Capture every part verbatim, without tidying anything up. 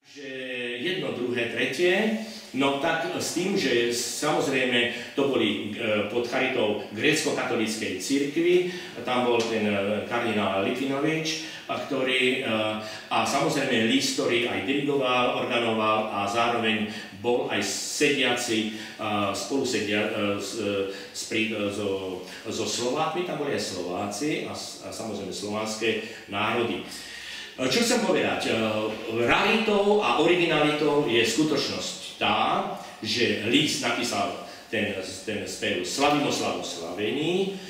Že jedno, druhé, tretie, no tak s tým, že samozrejme to boli pod charitou grécko-katolíckej cirkvi, tam bol ten kardinál Litvinovič, ktorý, a samozrejme list, ktorý aj dirigoval, organoval a zároveň bol aj sediaci, spolu sedia so, so Slovákmi, tam boli aj Slováci a, a samozrejme slovanské národy. Čo chcem povedať? Raritou a originalitou je skutočnosť tá, že list napísal ten, ten spev Slavimo slavu slavení,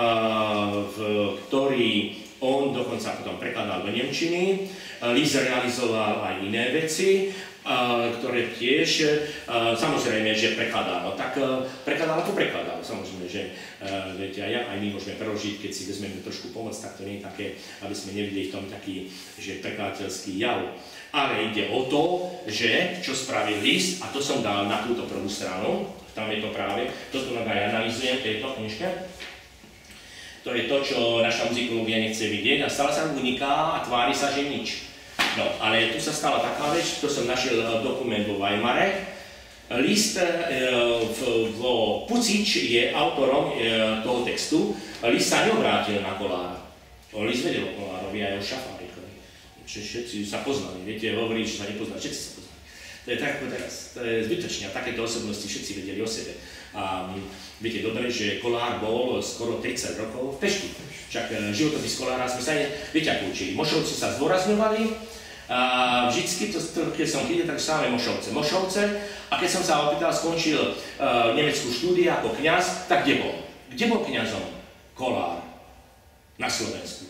ktorý on dokonca potom prekladal do nemčiny. List realizoval aj iné veci, ktoré tiež, samozrejme, že prekladal. No tak prekladal ako prekladal. Samozrejme, že viete, aj, aj my môžeme preložiť, keď si vezmeme trošku pomoc, tak to nie je také, aby sme nevideli v tom taký, že prekladateľský jav. Ale ide o to, že čo spravil list, a to som dal na túto prvú stranu, tam je to práve, toto aj analyzujem v tejto knižke. To je to, čo naša muzikológia nechce vidieť a stále sa uniká a tvári sa, že nič. No, ale tu sa stala taká vec, to som našiel dokument vo Weimare. List, vo Pucič je autorom toho textu, list sa neobrátil na Kolára. List vedel o Kolárovi aj o Šafárikovi. Všetci sa poznali, viete, hovorí, že sa nepoznali, všetci sa poznali. To je tak ako teraz, to je zbytočne, a takéto osobnosti všetci vedeli o sebe. A viete dobre, že Kolár bol skoro tridsať rokov v Pešti. Však životopis Kolára sme sa aj, viete ako učili, Mošovci sa zdôrazňovali, a vždycky, to, keď som chytil, tak stále Mošovce. Mošovce, a keď som sa opýtal, skončil uh, nemeckú štúdiu ako kňaz, tak kde bol? Kde bol kňazom Kolár na Slovensku?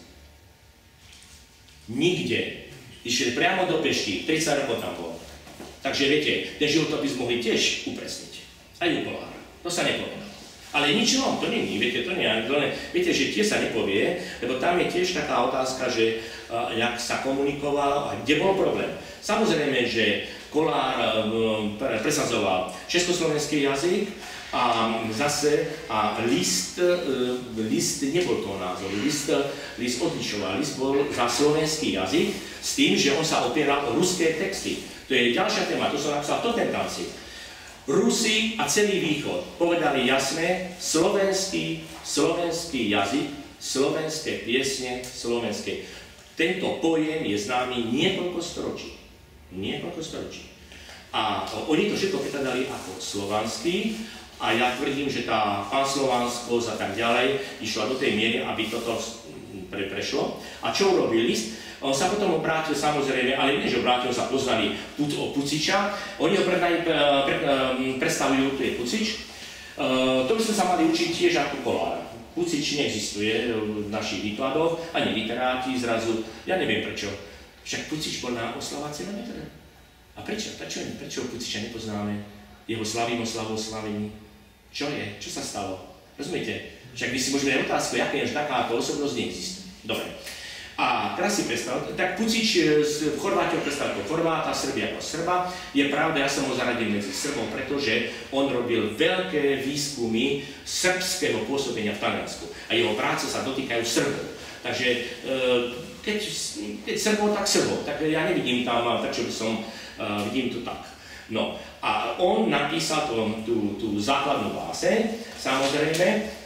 Nikde. Išiel priamo do Pešti, tridsať rokov tam bol. Takže viete, ten životopis mohli tiež upresniť. Aj u Kolára. To sa nepovie. Ale nič inom to není, viete, to nie, viete, že tie sa nepovie, lebo tam je tiež taká otázka, že uh, jak sa komunikovalo a kde bol problém. Samozrejme, že Kolár uh, presadzoval československý jazyk a zase a list, uh, list nebol toho názoru, list, list odlišoval, list bol za slovenský jazyk s tým, že on sa opieral o ruské texty. To je ďalšia téma, to som napísal v Totentanci. Rusi a celý východ povedali jasné, slovenský, slovenský jazyk, slovenské piesne, slovenské. Tento pojem je známy niekoľko storočí. Niekoľko storočí. A oni to všetko prekladali ako slovanský a ja tvrdím, že tá panslovanskosť a tak ďalej išla do tej miery, aby toto pre, prešlo. A čo urobil list? On sa potom obrátil samozrejme, ale nie, že obrátil sa, poznali o Puciča, oni ho predali, pre, pre, predstavujú, tu je Pucič. To by sme sa mali učiť tiež ako Kolára. Pucič neexistuje v našich výkladoch, ani literáti zrazu, ja neviem prečo. Však Pucič bol na oslavácie na metre. A prečo? Prečo, prečo Puciča nepoznáme? Jeho Slavimo slavou slavení. Čo je? Čo sa stalo? Rozumiete? Však by si možno aj otázku, jaké je, že takáto osobnosť neexistuje. Dobre. A teraz si predstav, tak Pucič v Chorváte ho predstavil ako Chorváta, Srbia ako Srba. Je pravda, ja som ho zaradil medzi Srbom, pretože on robil veľké výskumy srbského pôsobenia v Taliansku. A jeho práce sa dotýkajú Srbov. Takže keď, keď Srbov, tak Srbov. Tak ja nevidím tam, prečo by som, vidím to tak. No a on napísal tú, tú, tú základnú báseň, samozrejme.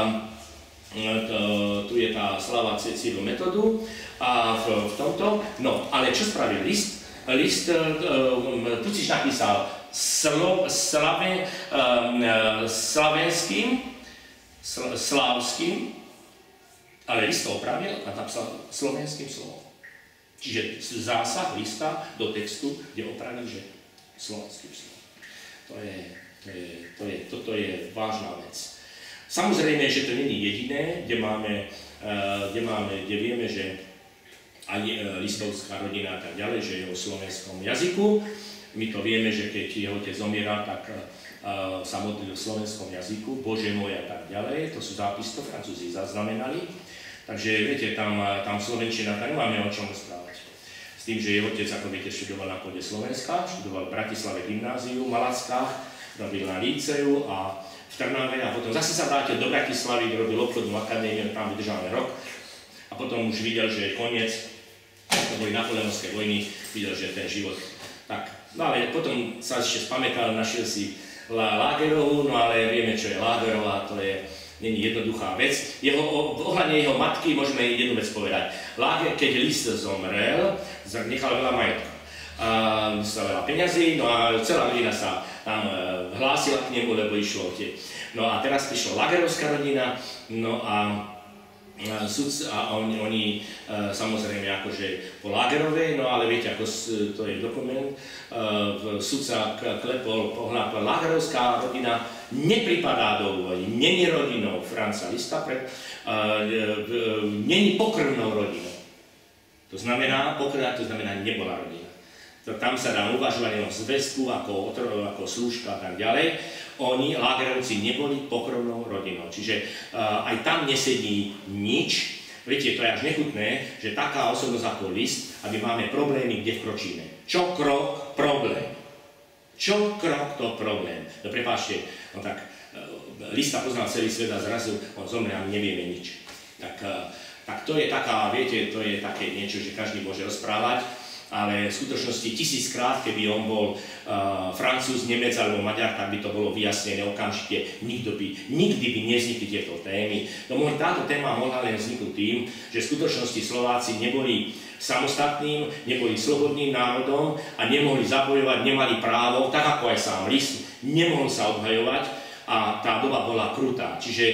Tu je tá slava Cecíliu Metodu a v, v tomto, no, ale čo spravil list? List Pucič napísal slo, slave, slavenským, sl, slávským, ale list to opravil a napísal slovenským slovom. Čiže zásah lista do textu, kde opravil, že slovenským slovom. To je, to je, to je, toto je vážna vec. Samozrejme, že to nie je jediné, kde máme, kde máme, kde vieme, že aj listovská rodina a tak ďalej, že je o slovenskom jazyku. My to vieme, že keď jeho otec zomiera, tak sa modlil v slovenskom jazyku, Bože môj a tak ďalej. To sú zápisy, to Francúzi zaznamenali. Takže viete, tam, tam slovenčina, tam nemáme o čom rozprávať. S tým, že jeho otec, ako viete, študoval na pôde Slovenska, študoval v Bratislave gymnáziu, v Malackách, robil na líceu a v Trnave a potom zase sa vrátil do Bratislavy, robil obchodnú akadémiu, tam vydržal rok a potom už videl, že je koniec, to boli napoleonské vojny, videl, že ten život Tak, no ale potom sa ešte spamätal, našiel si Lagerovú, no ale vieme, čo je Lagerová, to je není jednoduchá vec. Jeho, ohľadne jeho matky môžeme jednu vec povedať. Lager, keď Liszt zomrel, nechal veľa majetku. A sa veľa peňazí, no a celá rodina sa tam hlásila k nemu, lebo išlo o tie. No a teraz prišla Lagerovská rodina, no a sudc, a oni, oni samozrejme akože po Lagerovej, no ale viete, ako to je dokument, sudca klepol, pohľadol, Lagerovská rodina nepripadá do úvahy, není rodinou Franza Lisza, není pokrvnou rodinou. To znamená, pokrvná, to znamená, nebola rodina. Tam sa dá uvažovať o zväzku, ako, ako slúžka a tak ďalej. Oni, Lagerovci, neboli pokrvnou rodinou. Čiže uh, aj tam nesedí nič. Viete, to je až nechutné, že taká osobnosť ako Liszt, aby máme problémy, kde vkročíme. Čo krok, problém. Čo krok, to problém. No prepáčte, no tak uh, Lisza poznal celý svet a zrazu on zomre a my nevieme nič. Tak, uh, tak to je taká, viete, to je také niečo, že každý môže rozprávať. Ale v skutočnosti tisíckrát, keby on bol uh, Francúz, Nemec alebo Maďar, tak by to bolo vyjasnené okamžite. Nikto by, nikdy by nevznikli tieto témy. No táto téma mohla len vzniknúť tým, že v skutočnosti Slováci neboli samostatným, neboli slobodným národom a nemohli zabojovať, nemali právo, tak ako aj sám Liszt, nemohol sa obhajovať a tá doba bola krutá. Čiže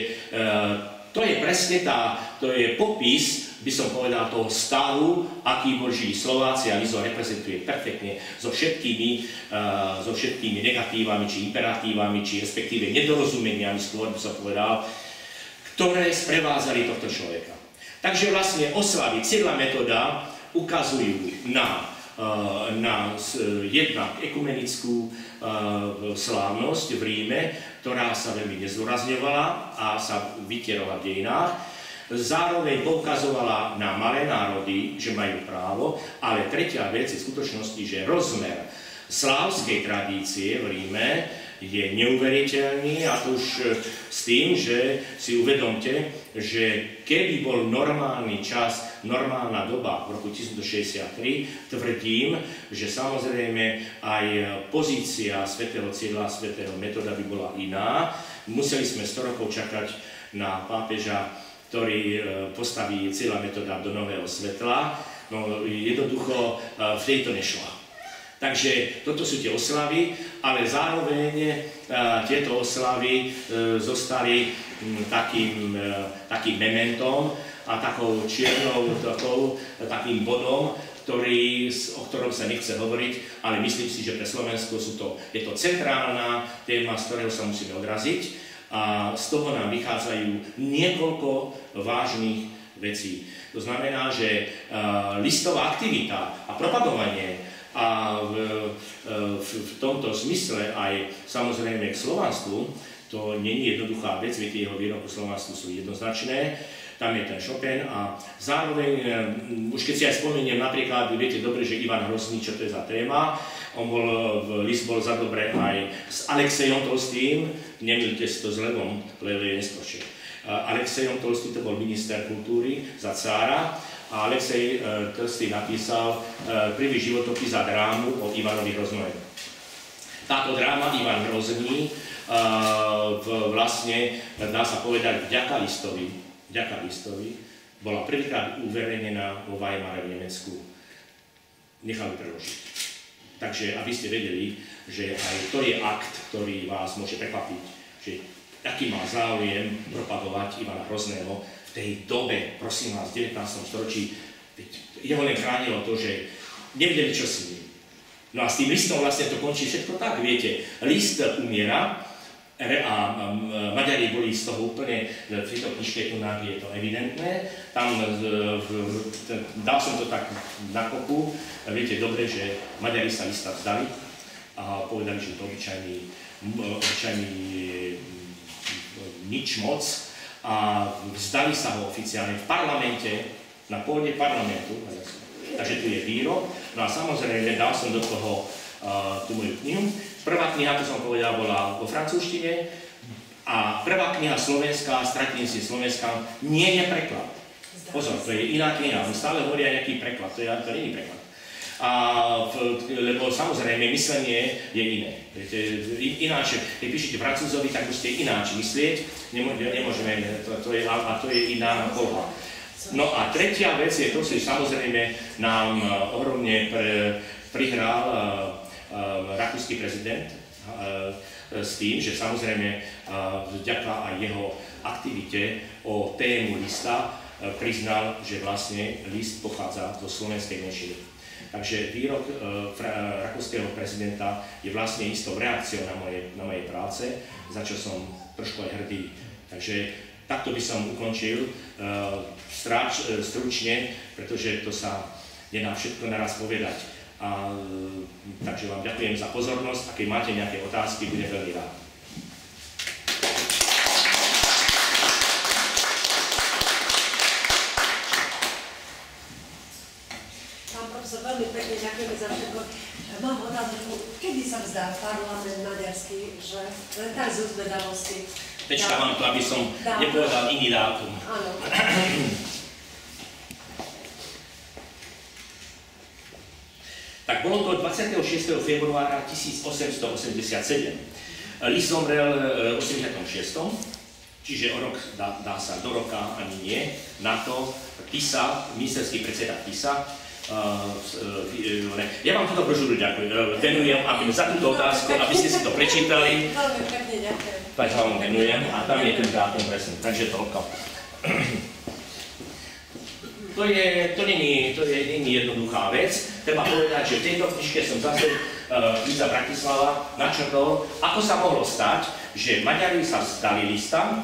uh, to je presne tá, to je popis, by som povedal, toho stavu, aký bol žili Slováci a Liszt ho reprezentuje perfektne so všetkými, uh, so všetkými negatívami, či imperatívami, či respektíve nedorozumeniami, skôr by som povedal, ktoré sprevázali tohto človeka. Takže vlastne oslavy, celá metóda ukazujú na, uh, na uh, jednak ekumenickú uh, slávnosť v Ríme, ktorá sa veľmi nezdôrazňovala a sa vytierala v dejinách. Zároveň poukazovala na malé národy, že majú právo, ale tretia vec je v skutočnosti, že rozmer slávskej tradície v Ríme je neuveriteľný, a to už s tým, že si uvedomte, že keby bol normálny čas, normálna doba v roku tisícstošesťdesiattri, tvrdím, že samozrejme aj pozícia svätého Cyrila a svätého Metoda by bola iná. Museli sme sto rokov čakať na pápeža, ktorý postaví Cyrila Metoda do nového svetla. No jednoducho v tejto nešla. Takže toto sú tie oslavy, ale zároveň tieto oslavy zostali takým, takým mementom a takou čiernou, takou, takým bodom, ktorý, o ktorom sa nechce hovoriť, ale myslím si, že pre Slovensko sú to, je to centrálna téma, z ktorého sa musíme odraziť. A z toho nám vychádzajú niekoľko vážnych vecí. To znamená, že uh, listová aktivita a propagovanie a v, uh, v, v tomto zmysle aj samozrejme k slovanstvu, to nie je jednoduchá vec, viete, jeho výroky slovanstvu sú jednoznačné, tam je ten Chopin a zároveň, um, už keď si aj spomeniem napríklad, viete dobre, že Ivan Hrozný, čo to je za téma, on bol, Liszt bol za dobre aj s Alexejom Tolstým, nemilte si to s Levom, Lev je neskôršie. Alexejom Tolstý to bol minister kultúry za cára a Alexej Tolstý napísal prvý životopis a drámu o Ivanovi Hroznovi. Táto dráma Ivan Hrozný vlastne, dá sa povedať, vďaka Listovi, vďaka Listovi, bola prvýkrát uverejnená vo Weimare v Nemecku. Nechali preložiť. Takže aby ste vedeli, že aj to je akt, ktorý vás môže prekvapiť, že aký má záujem propagovať Ivana Hrozného v tej dobe, prosím vás, v devätnástom storočí, jeho len chránilo to, že nevedeli, čo s ním. No a s tým Listom vlastne to končí všetko tak, viete, Liszt umiera a Maďari boli z toho úplne, v tejto knižke tu je to evidentné, tam dal som to tak na kopu, viete dobre, že Maďari sa Lista vzdali a povedali, že to obyčajný, obyčajný nič moc a vzdali sa ho oficiálne v parlamente, na pôde parlamentu, takže tu je výrok, no a samozrejme dal som do toho uh, tú moju knihu. Prvá kniha, to som povedal, bola vo francúzštine a prvá kniha slovenská, Stratím si Slovenska, nie je preklad. Pozor, to je iná kniha, on stále hovorí aj nejaký preklad, to, je, to nie je preklad. A v, lebo samozrejme myslenie je iné. Viete, ináč, keď píšete Francúzovi, tak musíte ináč myslieť, nemôžeme, to, to je, a to je iná poloha. No a tretia vec je to, že samozrejme nám ohromne pre, prihral uh, uh, rakúsky prezident uh, s tým, že samozrejme uh, vďaka aj jeho aktivite o tému lista uh, priznal, že vlastne list pochádza zo slovenskej menšiny. Takže výrok uh, rakúskeho prezidenta je vlastne istou reakciou na moje, na moje práce, za čo som trošku aj hrdý. Takže takto by som ukončil uh, stráč, uh, stručne, pretože to sa nedá všetko naraz povedať. A, uh, takže vám ďakujem za pozornosť a keď máte nejaké otázky, budem veľmi rád. Veľmi pekne ďakujeme za všetko. Mám otázku, kedy sa vzdá parlament maďarský, že len tak z uzvedavosti. Počkávam to, aby som dátum. Nepovedal iný dátum. Áno. Tak bolo to dvadsiateho šiesteho februára tisícosemstoosemdesiatsedem. List zomrel v osemdesiatom šiestom Čiže o rok, dá, dá sa do roka, ani nie, na to Tisa, ministerský predseda Tisa, Uh, uh, uh, ja vám túto brožúru ďakujem, uh, venujem aby za túto otázku, aby ste si to prečítali. Veľmi pekne ďakujem. Tak vám venujem a tam je ten dátum presne, takže toľko. To je, to není, to je, není jednoduchá vec. Treba povedať, že v tejto knižke som zase uh, Liza Bratislava načrtol, ako sa mohlo stať, že Maďari sa vzdali lista.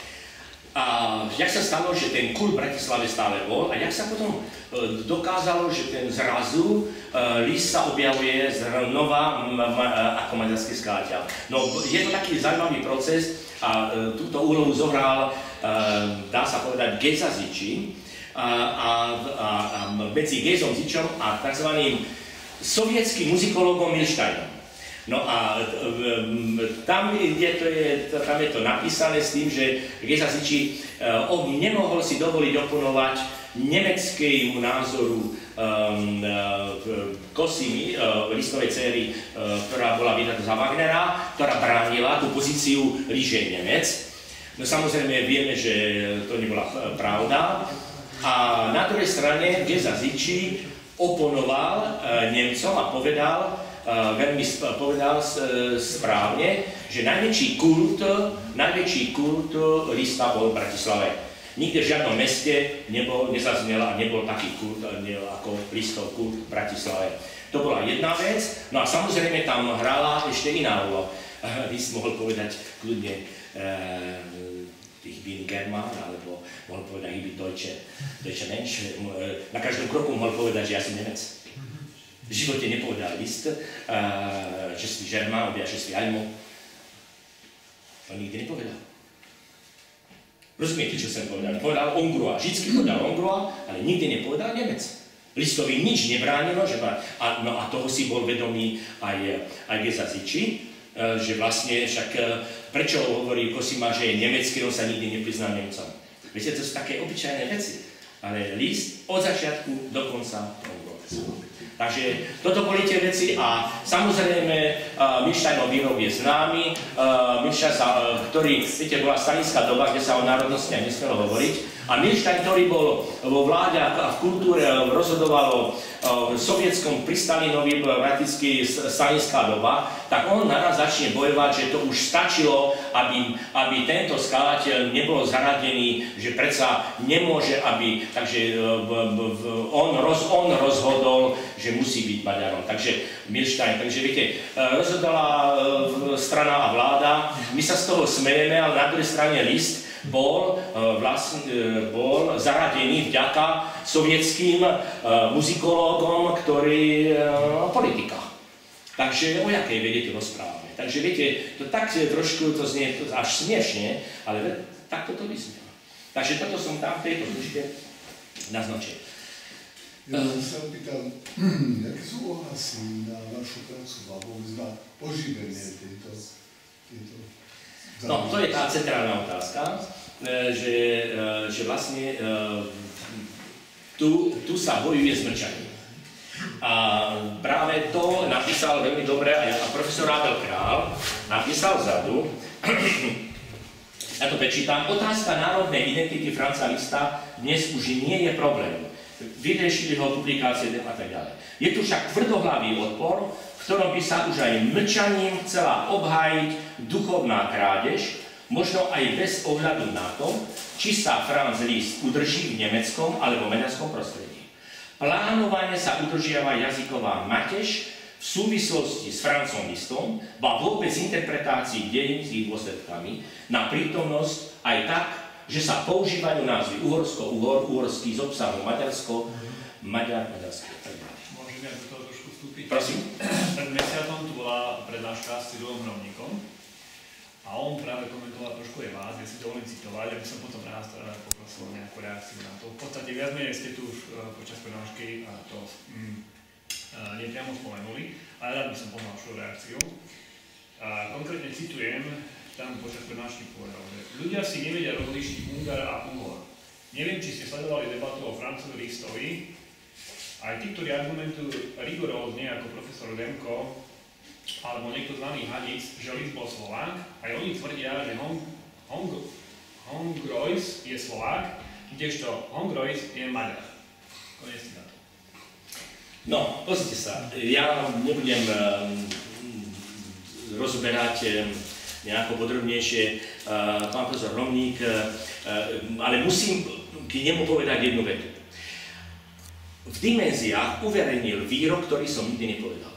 A jak sa stalo, že ten kult v Bratislave stále bol a jak sa potom e, dokázalo, že ten zrazu e, list sa objavuje znova ma, ma, ako maďarský skladateľ. No je to taký zaujímavý proces a e, túto úlohu zohral, e, dá sa povedať, Géza Zichy a, a, a, a medzi Gézom Zichom a tzv. Sovietským muzikologom Milštejnom. No a tam je, to je, tam je to napísané s tým, že Géza Zichy uh, nemohol si dovoliť oponovať nemeckému názoru um, uh, Kosy, uh, listovej céry, uh, ktorá bola vydatá za Wagnera, ktorá bránila tú pozíciu líže Nemec. No samozrejme vieme, že to nebola pravda. A na druhej strane Géza Zichy oponoval uh, Nemcom a povedal, Uh, veľmi sp povedal uh, správne, že najväčší kult, najväčší kult lista bol v Bratislave. Nikde v žiadnom meste nebol, nezaznel a nebol taký kult ne, ako listov kult v Bratislave. To bola jedna vec, no a samozrejme tam hrala ešte iná úloha. Uh, list mohol povedať kľudne uh, ich bin German, alebo mohol povedať ich bin Deutsche, Deutsche Mensch. Na každom kroku mohol povedať, že ja som Nemec. V živote nepovedal list, uh, že si Germán, alebo ja, že si Allemand. To nikdy nepovedal. Rozumiete, čo som povedal? Povedal Hongrois, vždycky povedal Hongrois, ale nikdy nepovedal Nemec. Listovi nič nebránilo, že ma, a, no a toho si bol vedomý aj, aj Géza Zichy, uh, že vlastne však, uh, prečo hovorí Cosima, že je nemecký, on sa nikdy neprizná Nemcom. Viete, to sú také obyčajné veci, ale list od začiatku do konca Hongrois. Takže toto boli tie veci a samozrejme uh, Milštejnov výrok je známy, uh, Milštejn, uh, ktorý, viete, bola stalinská doba, kde sa o národnostiach nesmelo hovoriť a Milštejn, ktorý bol vo vláde a v kultúre rozhodovalo uh, v sovietskom pri Stalinovi, prakticky stalinská doba, tak on naraz začne bojovať, že to už stačilo, aby, aby tento skladateľ nebol zaradený, že predsa nemôže, aby, takže uh, on, roz, on rozhodol, že musí byť Maďarom. Takže Milštejn, takže viete, rozhodala strana a vláda, my sa z toho smejeme, ale na druhej strane list bol, vlastne, bol zaradený vďaka sovietským muzikológom, ktorí no, politika. Takže o jakej vede tu rozprávame. Takže viete, to tak trošku to znie až smiešne, ale takto to vyznie. Takže toto som tam v tejto knižke naznačil. Ja som sa opýtal, aké sú ohlasy na vašu prácu, alebo na oživenie tejto, tejto No, to je tá centrálna otázka, že, že vlastne tu, tu sa bojuje s mlčaním. A ale to napísal veľmi dobre aj a profesor Abel Král, napísal vzadu, ja to prečítam, otázka národnej identity Franza Lista dnes už nie je problém. Vyriešili ho publikácie a tak ďalej. Je tu však tvrdohlavý odpor, v ktorom by sa už aj mlčaním chcela obhájiť duchovná krádež, možno aj bez ohľadu na to, či sa Franz Liszt udrží v nemeckom alebo maďarskom prostredí. Plánovane sa udržiava jazyková matež v súvislosti s Franzom Listom, ba vôbec interpretácii dejín s ich dôsledkami na prítomnosť aj tak, že sa používajú názvy Uhorsko-Uhor, uhorský z obsahu Maďarsko, Maďar, Maďarské. Môžem ja do toho trošku vstúpiť? Prosím. Pred mesiacom tu bola prednáška s Cyrilom Hrovníkom a on práve komentoval trošku aj vás, ja si dovolím citovať, aby som potom nás poprosil nejakú reakciu na to. V podstate viac menej ste tu už počas prednášky to mm, nepriamo spomenuli, ale rád by som poznal vašu reakciu. A konkrétne citujem, tam počas prednášky povedal, že ľudia si nevedia rozlíšiť Ungar a Uhor. Neviem, či ste sledovali debatu o Francovi Listovi. Aj tí, ktorí argumentujú rigorózne ako profesor Demko alebo niekto zvaný Hanic, že Liszt bol Slovák, aj oni tvrdia, že Hong, Hong, Hongrois je Slovák, kdežto Hongrois je Maďar. Konec citátu. No, pozrite sa, ja nebudem um, rozoberať um, nejako podrobnejšie uh, pán profesor Hrovník, uh, ale musím k nemu povedať jednu vetu. V dimenziách uverejnil výrok, ktorý som nikdy nepovedal.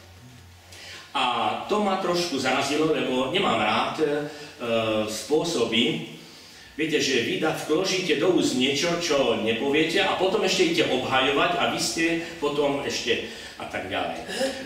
A to ma trošku zarazilo, lebo nemám rád e, spôsoby, viete, že vy vložíte do úst niečo, čo nepoviete a potom ešte idete obhajovať a vy ste potom ešte a tak ďalej.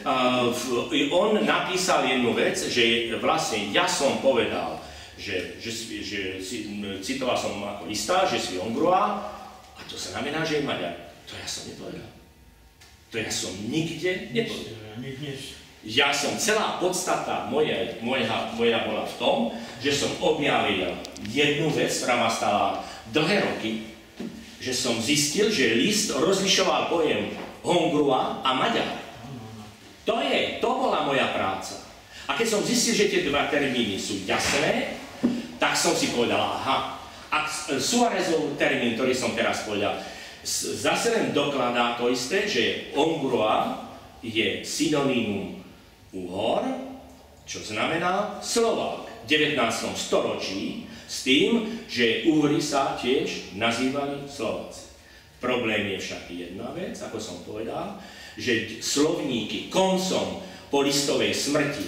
E, on napísal jednu vec, že vlastne ja som povedal, že, že, že citoval som ako Lista, že si Hongrois a to sa znamená, že je Maďar. To ja som nepovedal. To ja som nikde nepovedal. Ja som, celá podstata moja, moja, moja bola v tom, že som objavil jednu vec, ktorá ma stala dlhé roky, že som zistil, že Liszt rozlišoval pojem Hongrois a Maďar. To je, to bola moja práca. A keď som zistil, že tie dva termíny sú jasné, tak som si povedal, aha, a Suárezov termín, ktorý som teraz povedal, zase len dokladá to isté, že Hongrois je synonymum Uhor, čo znamená Slovák v devätnástom storočí, s tým, že Uhri sa tiež nazývali Slováci. Problém je však jedna vec, ako som povedal, že slovníky koncom po Listovej smrti,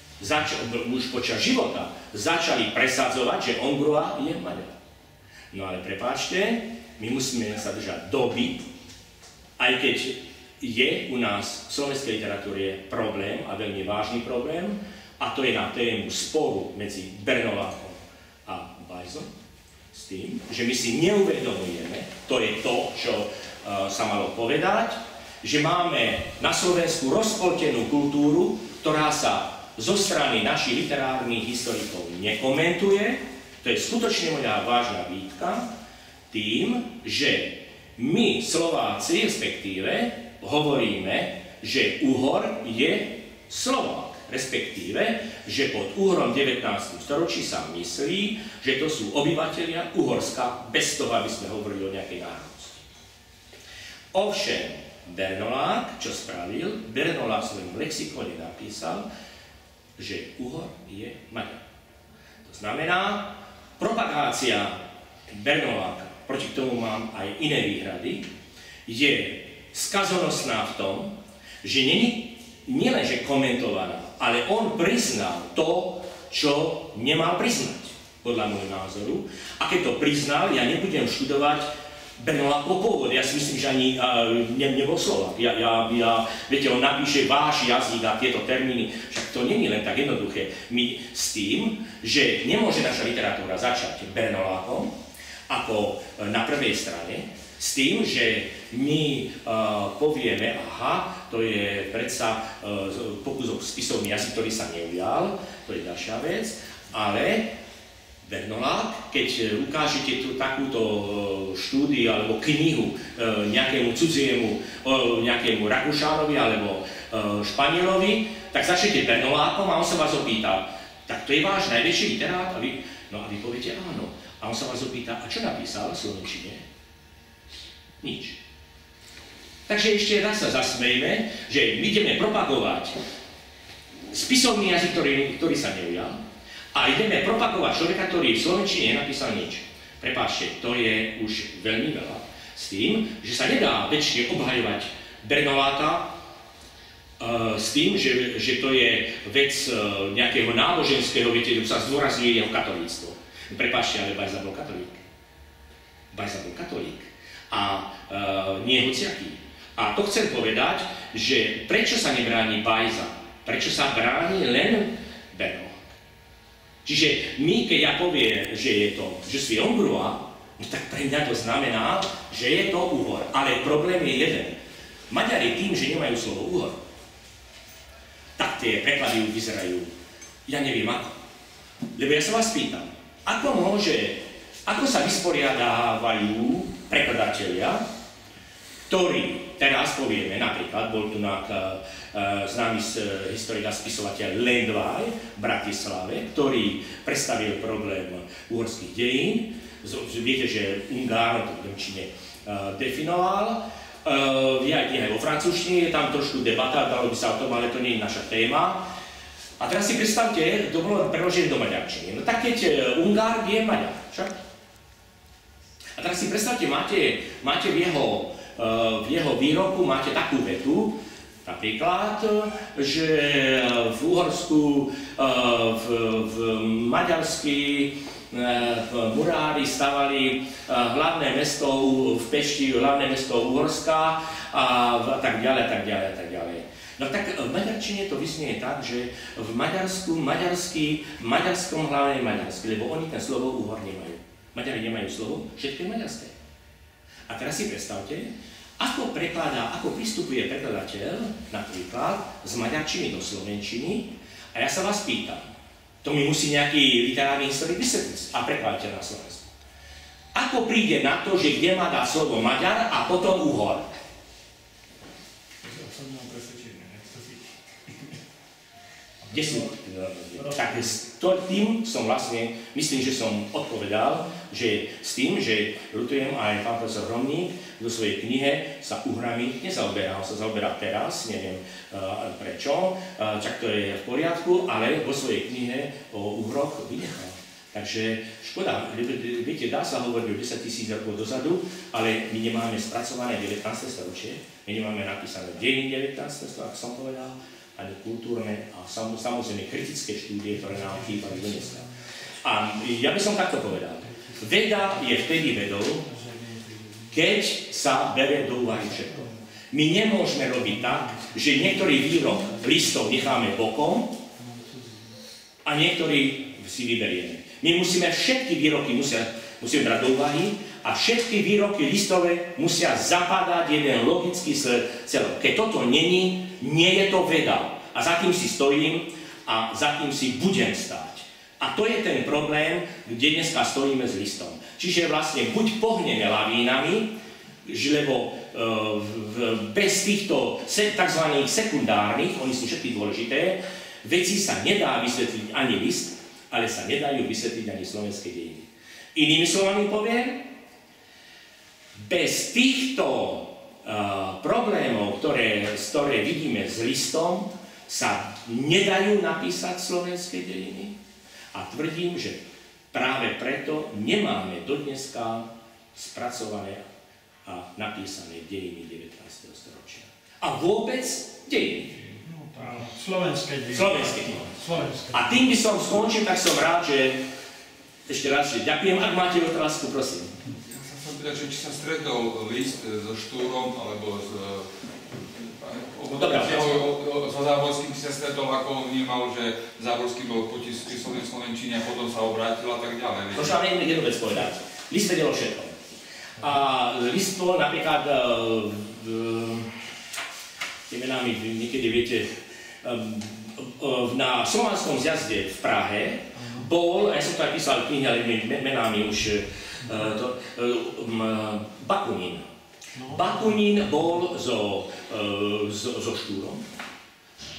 už počas života, začali presadzovať, že Hongrois je Maďar. No ale prepáčte, my musíme sa držať doby, aj keď je u nás v slovenskej literatúre problém, a veľmi vážny problém, a to je na tému sporu medzi Bernolákom a Weissom, s tým, že my si neuvedomujeme, to je to, čo uh, sa malo povedať, že máme na Slovensku rozpoltenú kultúru, ktorá sa zo strany našich literárnych historikov nekomentuje. To je skutočne moja vážna výtka, tým, že my, Slováci, respektíve, hovoríme, že Uhor je Slovák, respektíve, že pod Uhorom v devätnástom storočí sa myslí, že to sú obyvatelia Uhorska, bez toho, aby sme hovorili o nejakej národnosti. Ovšem, Bernolák, čo spravil, Bernolák svojom lexikóne napísal, že Uhor je Maďar. To znamená, propagácia Bernoláka, proti tomu mám aj iné výhrady, je skazonosná v tom, že nie, nie len, že komentovaná, ale on priznal to, čo nemal priznať, podľa môjho názoru. A keď to priznal, ja nebudem študovať Bernolákov pôvod. Ja si myslím, že ani uh, ne, nebol Slovák. Ja, ja, ja, viete, on napíše váš jazyk a tieto termíny, však to nie je len tak jednoduché. My s tým, že nemôže naša literatúra začať Bernolákom, ako na prvej strane, s tým, že my uh, povieme, aha, to je predsa uh, pokus o spisovný jazyk, ktorý sa neujal, to je ďalšia vec, ale Bernolák, keď ukážete tu takúto štúdiu alebo knihu uh, nejakému cudziemu, uh, nejakému Rakúšánovi alebo Španielovi, tak začnete Bernolákom a on sa vás opýta, tak to je váš najväčší literát? A vy, no a vy poviete áno. A on sa vás opýta, a čo napísal v slovenčine? Nič. Takže ešte raz sa zasmejme, že my ideme propagovať spisovný jazyk, ktorý, ktorý sa neujal, a ideme propagovať človeka, ktorý v slovenčine nenapísal nič. Prepáčte, to je už veľmi veľa. S tým, že sa nedá väčšine obhajovať Bernoláka, uh, s tým, že, že to je vec uh, nejakého náboženského, viete, že sa zdôrazňuje jeho katolíctvo. Prepáčte, ale Bajza bol katolík. Bajza bol katolík. A uh, nie hociaký. A to chcem povedať, že prečo sa nebráni Bajza? Prečo sa bráni len Bernolák? Čiže my, keď ja poviem, že je to, že si Hongrois, no tak pre mňa to znamená, že je to Uhor. Ale problém je jeden. Maďari tým, že nemajú slovo Uhor, tak tie preklady vyzerajú, ja neviem ako. Lebo ja sa vás pýtam, ako môže, ako sa vysporiadávajú prekladatelia, ktorí, teraz povieme, napríklad, bol tu na, uh, známy uh, historik a spisovateľ Lendvaj v Bratislave, ktorý predstavil problém uhorských dejín. Viete, že Ungár to v nemčine uh, definoval. Uh, je aj aj vo francúzštine, je tam trošku debata, dalo by sa o tom, ale to nie je naša téma. A teraz si predstavte, to bolo preložené do maďarčiny. No tak keď uh, Ungár je Maďar, však? A teraz si predstavte, máte, máte v jeho v jeho výroku máte takú vetu, napríklad, že v Uhorsku, v, v Maďarsky, v Murári stavali hlavné mesto v Pešti, hlavné mesto Uhorska a tak ďalej, tak ďalej, tak ďalej. No tak v maďarčine to vysnie tak, že v Maďarsku, maďarský, maďarskom hlavne je maďarský, lebo oni ten slovo Uhor nemajú. Maďari nemajú slovo, všetko je maďarské. A teraz si predstavte, ako prekladá, ako pristupuje prekladateľ napríklad z maďarčiny do slovenčiny a ja sa vás pýtam, to mi musí nejaký literárny historik vysvetliť a prekladateľ na Slovensku. Ako príde na to, že kde má dá slovo Maďar a potom Uhor? Ja som mal presvedčený, nech to si. Kde sú? Tak s tým som vlastne, myslím, že som odpovedal, že s tým, že ľutujem aj pán profesor Hromník vo svojej knihe sa uhrami nezaoberá, on sa zaoberá teraz, neviem uh, prečo, uh, čak to je v poriadku, ale vo svojej knihe o uhroch vynechal. Takže škoda, viete, dá sa hovoriť o desaťtisíc rokov dozadu, ale my nemáme spracované devätnáste storočie, my nemáme napísané dejiny devätnásteho storočia, ako som povedal, ani kultúrne a samozrejme kritické štúdie, ktoré nám chýbajú dneska. A ja by som takto povedal. Veda je vtedy vedou, keď sa berie do úvahy všetko. My nemôžeme robiť tak, že niektorý výrok listov necháme bokom a niektorý si vyberieme. My musíme všetky výroky musia, musíme brať do úvahy a všetky výroky listové musia zapadať jeden logický celok. Keď toto není, nie je to veda. A za tým si stojím a za tým si budem stáť. A to je ten problém, kde dneska stojíme s listom. Čiže vlastne buď pohneme lavínami, lebo bez týchto tzv. Sekundárnych, oni sú všetky dôležité, veci sa nedá vysvetliť ani list, ale sa nedajú vysvetliť ani slovenské dejiny. Inými slovami poviem, bez týchto uh, problémov, ktoré, ktoré vidíme s listom, sa nedajú napísať slovenské dejiny. A tvrdím, že práve preto nemáme dodneska spracované a napísané dejiny devätnásteho storočia. A vôbec dejiny. No, slovenské dejiny. Slovenské dejiny. Slovenské. A tým by som skončil, tak som rád, že ešte raz, že ďakujem. Ak máte otázku, prosím. Ja sa chcem pýtať, že či sa stretol list so Štúrom, alebo s so Záborským si sa stretol, ako on vnímal, že Záborský bol potiskyslovaný v slovenčine a potom sa obrátil a tak ďalej. To sa neviem jednu vec povedať. List vedel o všetkom. A list bol napríklad, tie mená mi niekedy viete, na slovanskom zjazde v Prahe bol, ja som to aj písal v knihe, ale mená mi už, to, Bakunin. Bakunin bol so, so, so Štúrom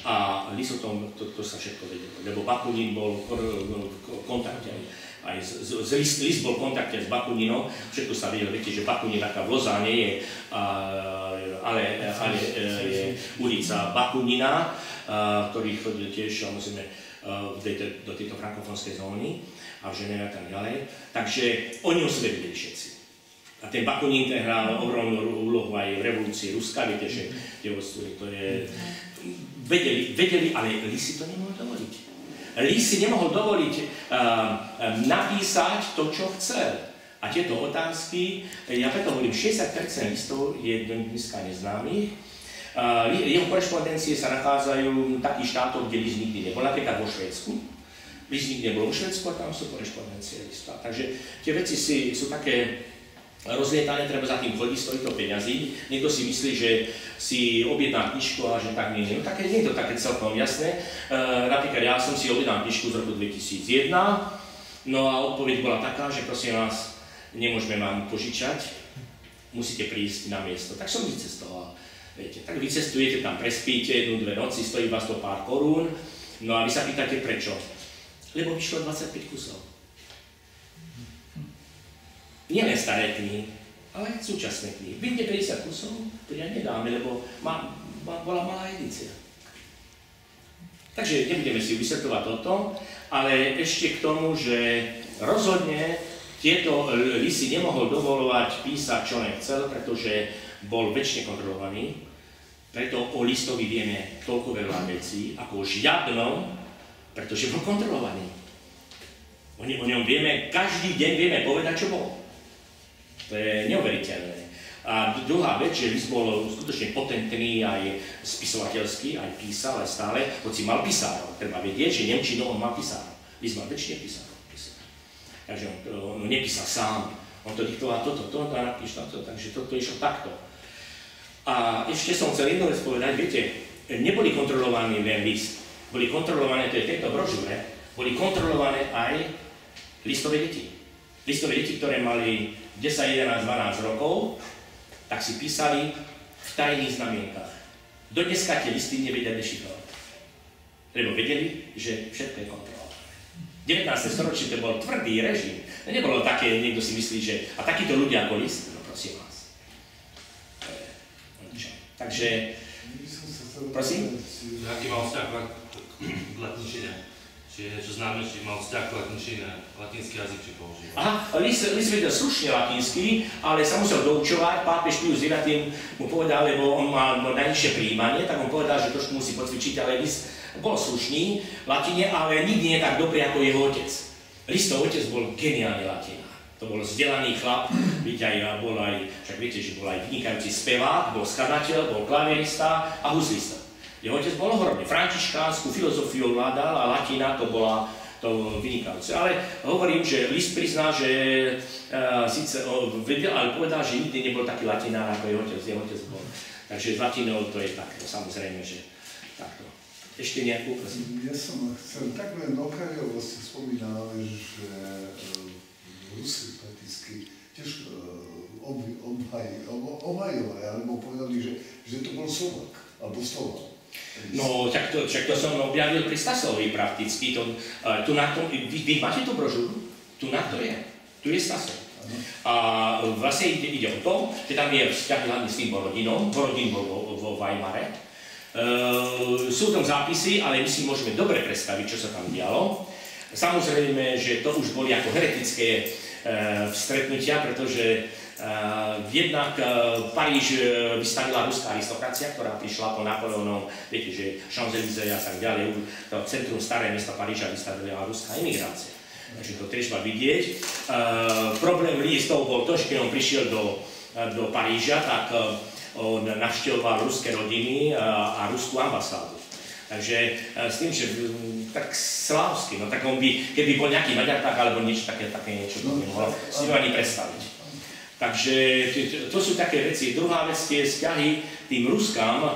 A list o tom, to, to sa všetko vedelo, lebo Bakunin bol v kontakte aj z, z, list, list bol v kontakte s Bakuninom, všetko sa vedelo, viete, že Bakunin taká v Lozáne je, ale, ale je ulica Bakunina, ktorý chodil tiež, samozrejme, do tejto frankofónskej zóny a v Ženeve a tak ďalej. Takže oni o sebe vedeli všetci. A ten Bakunin ten hral ogromnú úlohu aj v revolúcii Ruska, viete, že to je... Vedeli, vedeli, ale Lis si to nemohol dovoliť. Lis si nemohol dovoliť uh, napísať to, čo chcel. A tieto otázky, ja preto hovorím, šesťdesiat percent listov je dneska neznámych. Uh, jeho korešpondencie sa nachádzajú v takých štátoch, kde list nikdy nebol, napríklad vo Švédsku. List nikdy nebol vo Švédsku a tam sú korešpondencie lista. Takže tie veci si, sú také rozlietané, treba za tým chodiť, stojí to peňazí. Niekto si myslí, že si objedná knižku a že tak nie je. No také nie je to také celkom jasné. Uh, napríklad ja som si objednal knižku z roku dvetisícjeden, no a odpoveď bola taká, že prosím vás, nemôžeme vám požičať, musíte prísť na miesto. Tak som vycestoval. Viete, tak vycestujete, tam prespíte jednu, dve noci, stojí vás to pár korún, no a vy sa pýtate prečo. Lebo vyšlo dvadsaťpäť kusov. Nie len staré knihy, ale aj súčasné knihy. Vyjde päťdesiat kusov, to ja nedáme, lebo má, má, bola malá edícia. Takže nebudeme si vysvetľovať toto, ale ešte k tomu, že rozhodne tieto lisy nemohol dovolovať písať, čo len chcel, pretože bol väčšine kontrolovaný. Preto o listovi vieme toľko veľa vecí, ako o žiadnom, pretože bol kontrolovaný. O ňom vieme, každý deň vieme povedať, čo bol. To je neuveriteľné. A druhá vec, že list bol skutočne potentný aj spisovateľský, aj písal, aj stále, hoci mal písárov. Treba vedieť, že nemčinou on mal písárov. List mal väčšine písárov. Takže on, on nepísal sám. On to diktoval toto, toto, napíš toto, takže toto išlo takto. A ešte som chcel jednu vec povedať, viete, neboli kontrolovaní len list. Boli kontrolované, to je v tejto brožúre, boli kontrolované aj listové deti. Listové deti, ktoré mali desať, jedenásť, dvanásť rokov, tak si písali v tajných znamienkach. Dodneska tie listy nevedia dešifrovať. Lebo vedeli, že všetko je kontrolované. devätnáste storočie to bol tvrdý režim. To nebolo také, niekto si myslí, že... A takíto ľudia ako list, no prosím vás. Takže... Prosím? Aký mal vzťah k latinčine? Čiže, čo známe, či mal vzťah k latinčine, latinský jazyk, či používal? Aha, Lis, Lis vedel slušne latinský, ale sa musel doučovať. Pápež Pius deviaty mu povedal, lebo on mal najnižšie prijímanie, tak on povedal, že trošku musí pocvičiť, ale Lis bol slušný v latine, ale nikdy nie tak dobrý ako jeho otec. Listov otec bol geniálny latinár. To bol vzdelaný chlap, viete, aj, bol aj, však viete, že bol aj vynikajúci spevák, bol skladateľ, bol klavierista a huslista. Jeho otec bol ohromný, františkánsku filozofiu vládal a latina to bola to vynikajúce. Ale hovorím, že List prizná, že uh, síce uh, vedel, ale povedal, že nikdy nebol taký latinár ako jeho otec, jeho otec bol. Takže s latinou to je takto, samozrejme, že takto. Ešte nejakú, prosím? Ja som chcel tak len okrajovo ste spomínali, že uh, Rusi prakticky tiež uh, obhajovali, alebo povedali, že, že to bol Slovak, alebo Slovak. No, tak to, však to som objavil pri Stasovi prakticky. To, uh, tu na tom, vy, vy máte tú brožúru? Tu na to je. Tu je Stasov. A vlastne ide, ide o to, že tam je vzťah hlavne s tým Borodinom. Borodin bol vo, vo Weimare. Uh, sú tam zápisy, ale my si môžeme dobre predstaviť, čo sa tam dialo. Samozrejme, že to už boli ako heretické uh, stretnutia, pretože Uh, jednak uh, Paríž uh, vystavila ruská aristokracia, ktorá prišla po Napoleónom, viete, že Champs-Élysées a tak ďalej, to centrum staré mesta Paríža vystavila ruská imigrácia. Takže to treba vidieť. Uh, problém listov bol to, že keď on prišiel do, uh, do Paríža, tak uh, on navštevoval ruské rodiny uh, a ruskú ambasádu. Takže uh, s tým, že um, tak slávsky, no tak on by, keby bol nejaký Maďar, tak alebo niečo také, také niečo, to by mohol si to ani predstaviť. Takže to sú také veci. Druhá vec, tie vzťahy tým Ruskám,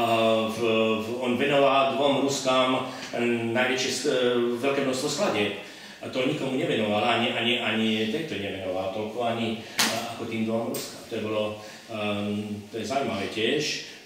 on venoval dvom Ruskám najväčšie veľké množstvo skladieb. To nikomu nevenoval, ani, ani, ani tejto nevenoval toľko, ani ako tým dvom Ruskám. To je bolo, to je zaujímavé tiež.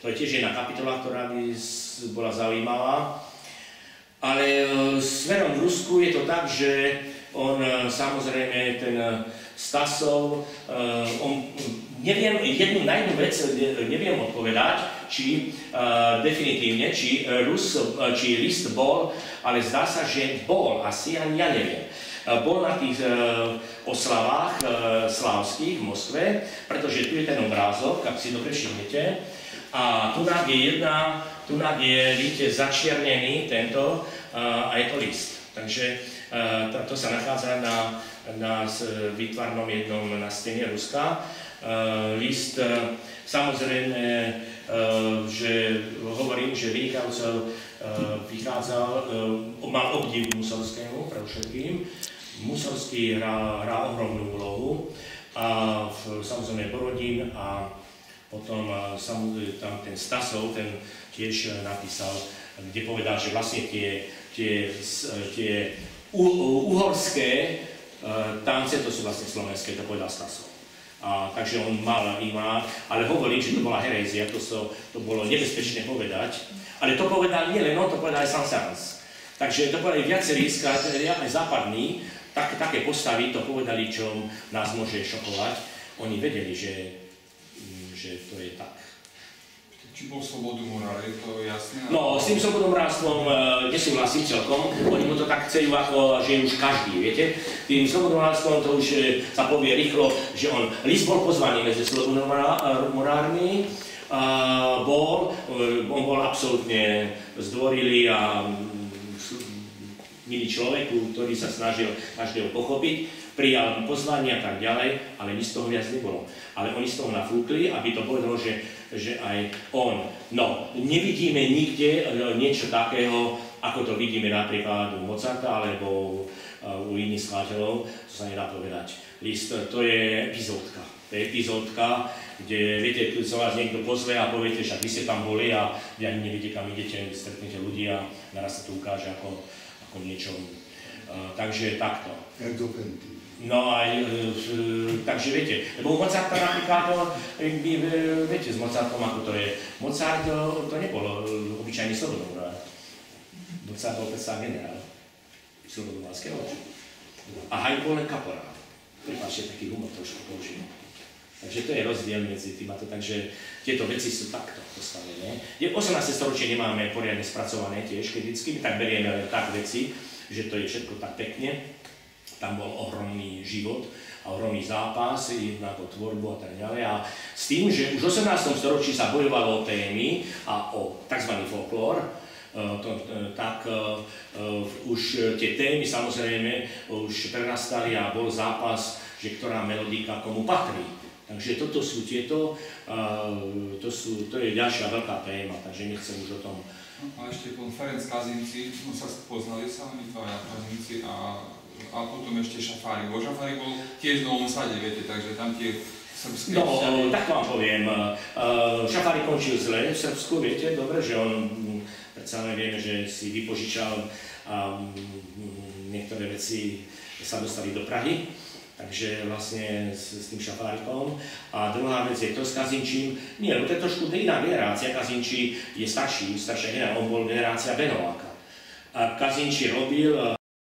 To je tiež jedna kapitola, ktorá by bola zaujímavá. Ale smerom v Rusku je to tak, že on samozrejme, ten Stasov, on, neviem, jednu, na jednu vec neviem odpovedať, či uh, definitívne, či, Rus, či list bol, ale zdá sa, že bol, asi ani ja neviem. Bol na tých uh, oslavách uh, slávskych v Moskve, pretože tu je ten obrázok, ak si dobre všimnete, a tu je jedna, tu je, vidíte, začiernený tento uh, a je to list. Takže uh, to, to sa nachádza na, na výtvarnom jednom na stene Ruska. Uh, list, uh, samozrejme, uh, že hovorím, že vynikajúco uh, vychádzal, uh, mal obdiv Musorskému, pre všetkým. Musorský hrá, hrá ohromnú úlohu, a v, samozrejme Borodín, a potom uh, samozrejme tam ten Stasov, ten tiež napísal, kde povedal, že vlastne tie, tie, tie uhorské uh, tance, to sú vlastne slovenské, to povedal Stasov. A, takže on mal ima, ale hovorím, že to bola herézia, to, so, to bolo nebezpečné povedať. Ale to povedal nie len on, to povedal aj Saint-Saëns. Takže to povedali viacerí, aj západní, tak, také postavy to povedali, čo nás môže šokovať. Oni vedeli, že, že to je tak. Či bol slobodomorál, je to jasné? No, s tým slobodomorálstvom e, nesúhlasím celkom. Oni mu to tak chcú, ako, že už každý, viete. Tým slobodomorálstvom to už e, sa povie rýchlo, že on, list bol pozvaný medzi slobodomorálmi, e, bol, e, on bol absolútne zdvorilý a milý človek, ktorý sa snažil každého pochopiť, prijal pozvanie a tak ďalej, ale nič z toho viac nebolo. Ale oni z toho nafúkli, aby to povedalo, že, že aj on. No, nevidíme nikde niečo takého, ako to vidíme napríklad u Mozarta alebo u iných skladateľov, to sa nedá povedať. List, to je epizódka. To je epizódka, kde, viete, keď sa vás niekto pozve a poviete, že vy ste tam boli a vy ani neviete, kam idete, stretnete ľudí a naraz sa to ukáže ako, ako niečo. Uh, takže takto. Jak do penty. No aj, e, takže viete, lebo u Mozarta napríklad, e, viete s Mozartom, ako to je. Mozart to, to nebol obyčajný slobodomorál. Mozart bol predsa generál slobodomorálského. A Haydn bol len kaporál. Prepáčte, taký humor trošku použijem. Takže to je rozdiel medzi tým a to, takže tieto veci sú takto postavené. V osemnásteho storočí nemáme poriadne spracované tiež kriticky, my tak berieme len tak veci, že to je všetko tak pekne. Tam bol ohromný život a ohromný zápas, jednak o tvorbu a tak ďalej. A s tým, že už v osemnástom storočí sa bojovalo o témy a o tzv. Folklór, to, tak uh, už tie témy samozrejme už prenastali a bol zápas, že ktorá melodika komu patrí. Takže toto sú tieto, uh, to, sú, to je ďalšia veľká téma, takže nechcem už o tom. A ešte pán Ferenc Kazinci, no sa poznali sa oni dvaja Kazinci a a potom ešte Šafárik. Bo Šafárik bol tiež v Novom Sade, viete, takže tam tie srbské... No, vzťahy... tak vám poviem. Šafárik končil zle v Srbsku, viete, dobre, že on, predsa len vieme, že si vypožičal a niektoré veci sa dostali do Prahy, takže vlastne s, s tým Šafárikom. A druhá vec je to s Kazinčím. Nie, lebo to je trošku iná generácia. Kazinčí je starší, staršia generácia, on bol generácia Benováka. A Kazinčí robil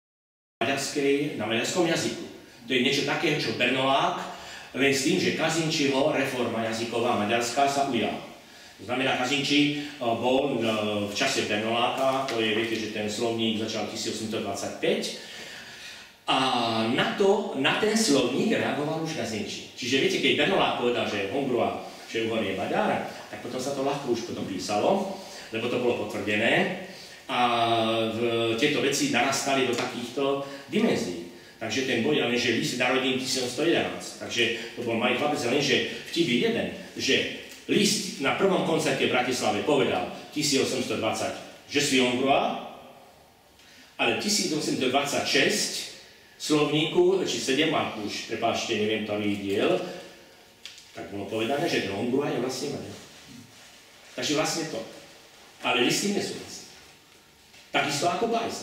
na maďarskom jazyku. To je niečo takého, čo Bernolák, len s tým, že Kazinčiho reforma jazyková maďarská sa ujala. To znamená, Kazinči bol v čase Bernoláka, to je, viete, že ten slovník začal tisícosemstodvadsaťpäť, a na, to, na ten slovník reagoval už Kazinči. Čiže viete, keď Bernolák povedal, že Hongrua, že Uhor je Maďar, tak potom sa to ľahko už potom písalo, lebo to bolo potvrdené. A v, tieto veci narastali do takýchto dimenzií. Takže ten boj, lenže list narodil tisícosemsto jedenásť. Takže to bol malý chlapec, lenže vtip je jeden, že list na prvom koncerte v Bratislave povedal tisícosemstodvadsať, že si Hongrua, ale tisícosemstodvadsaťšesť slovníku, či sedem, ak už, prepáčte, neviem, ktorý diel, tak bolo povedané, že Hongrua je vlastne Maďar. Takže vlastne to. Ale list tým nesúhlasí. Takisto ako Bajza.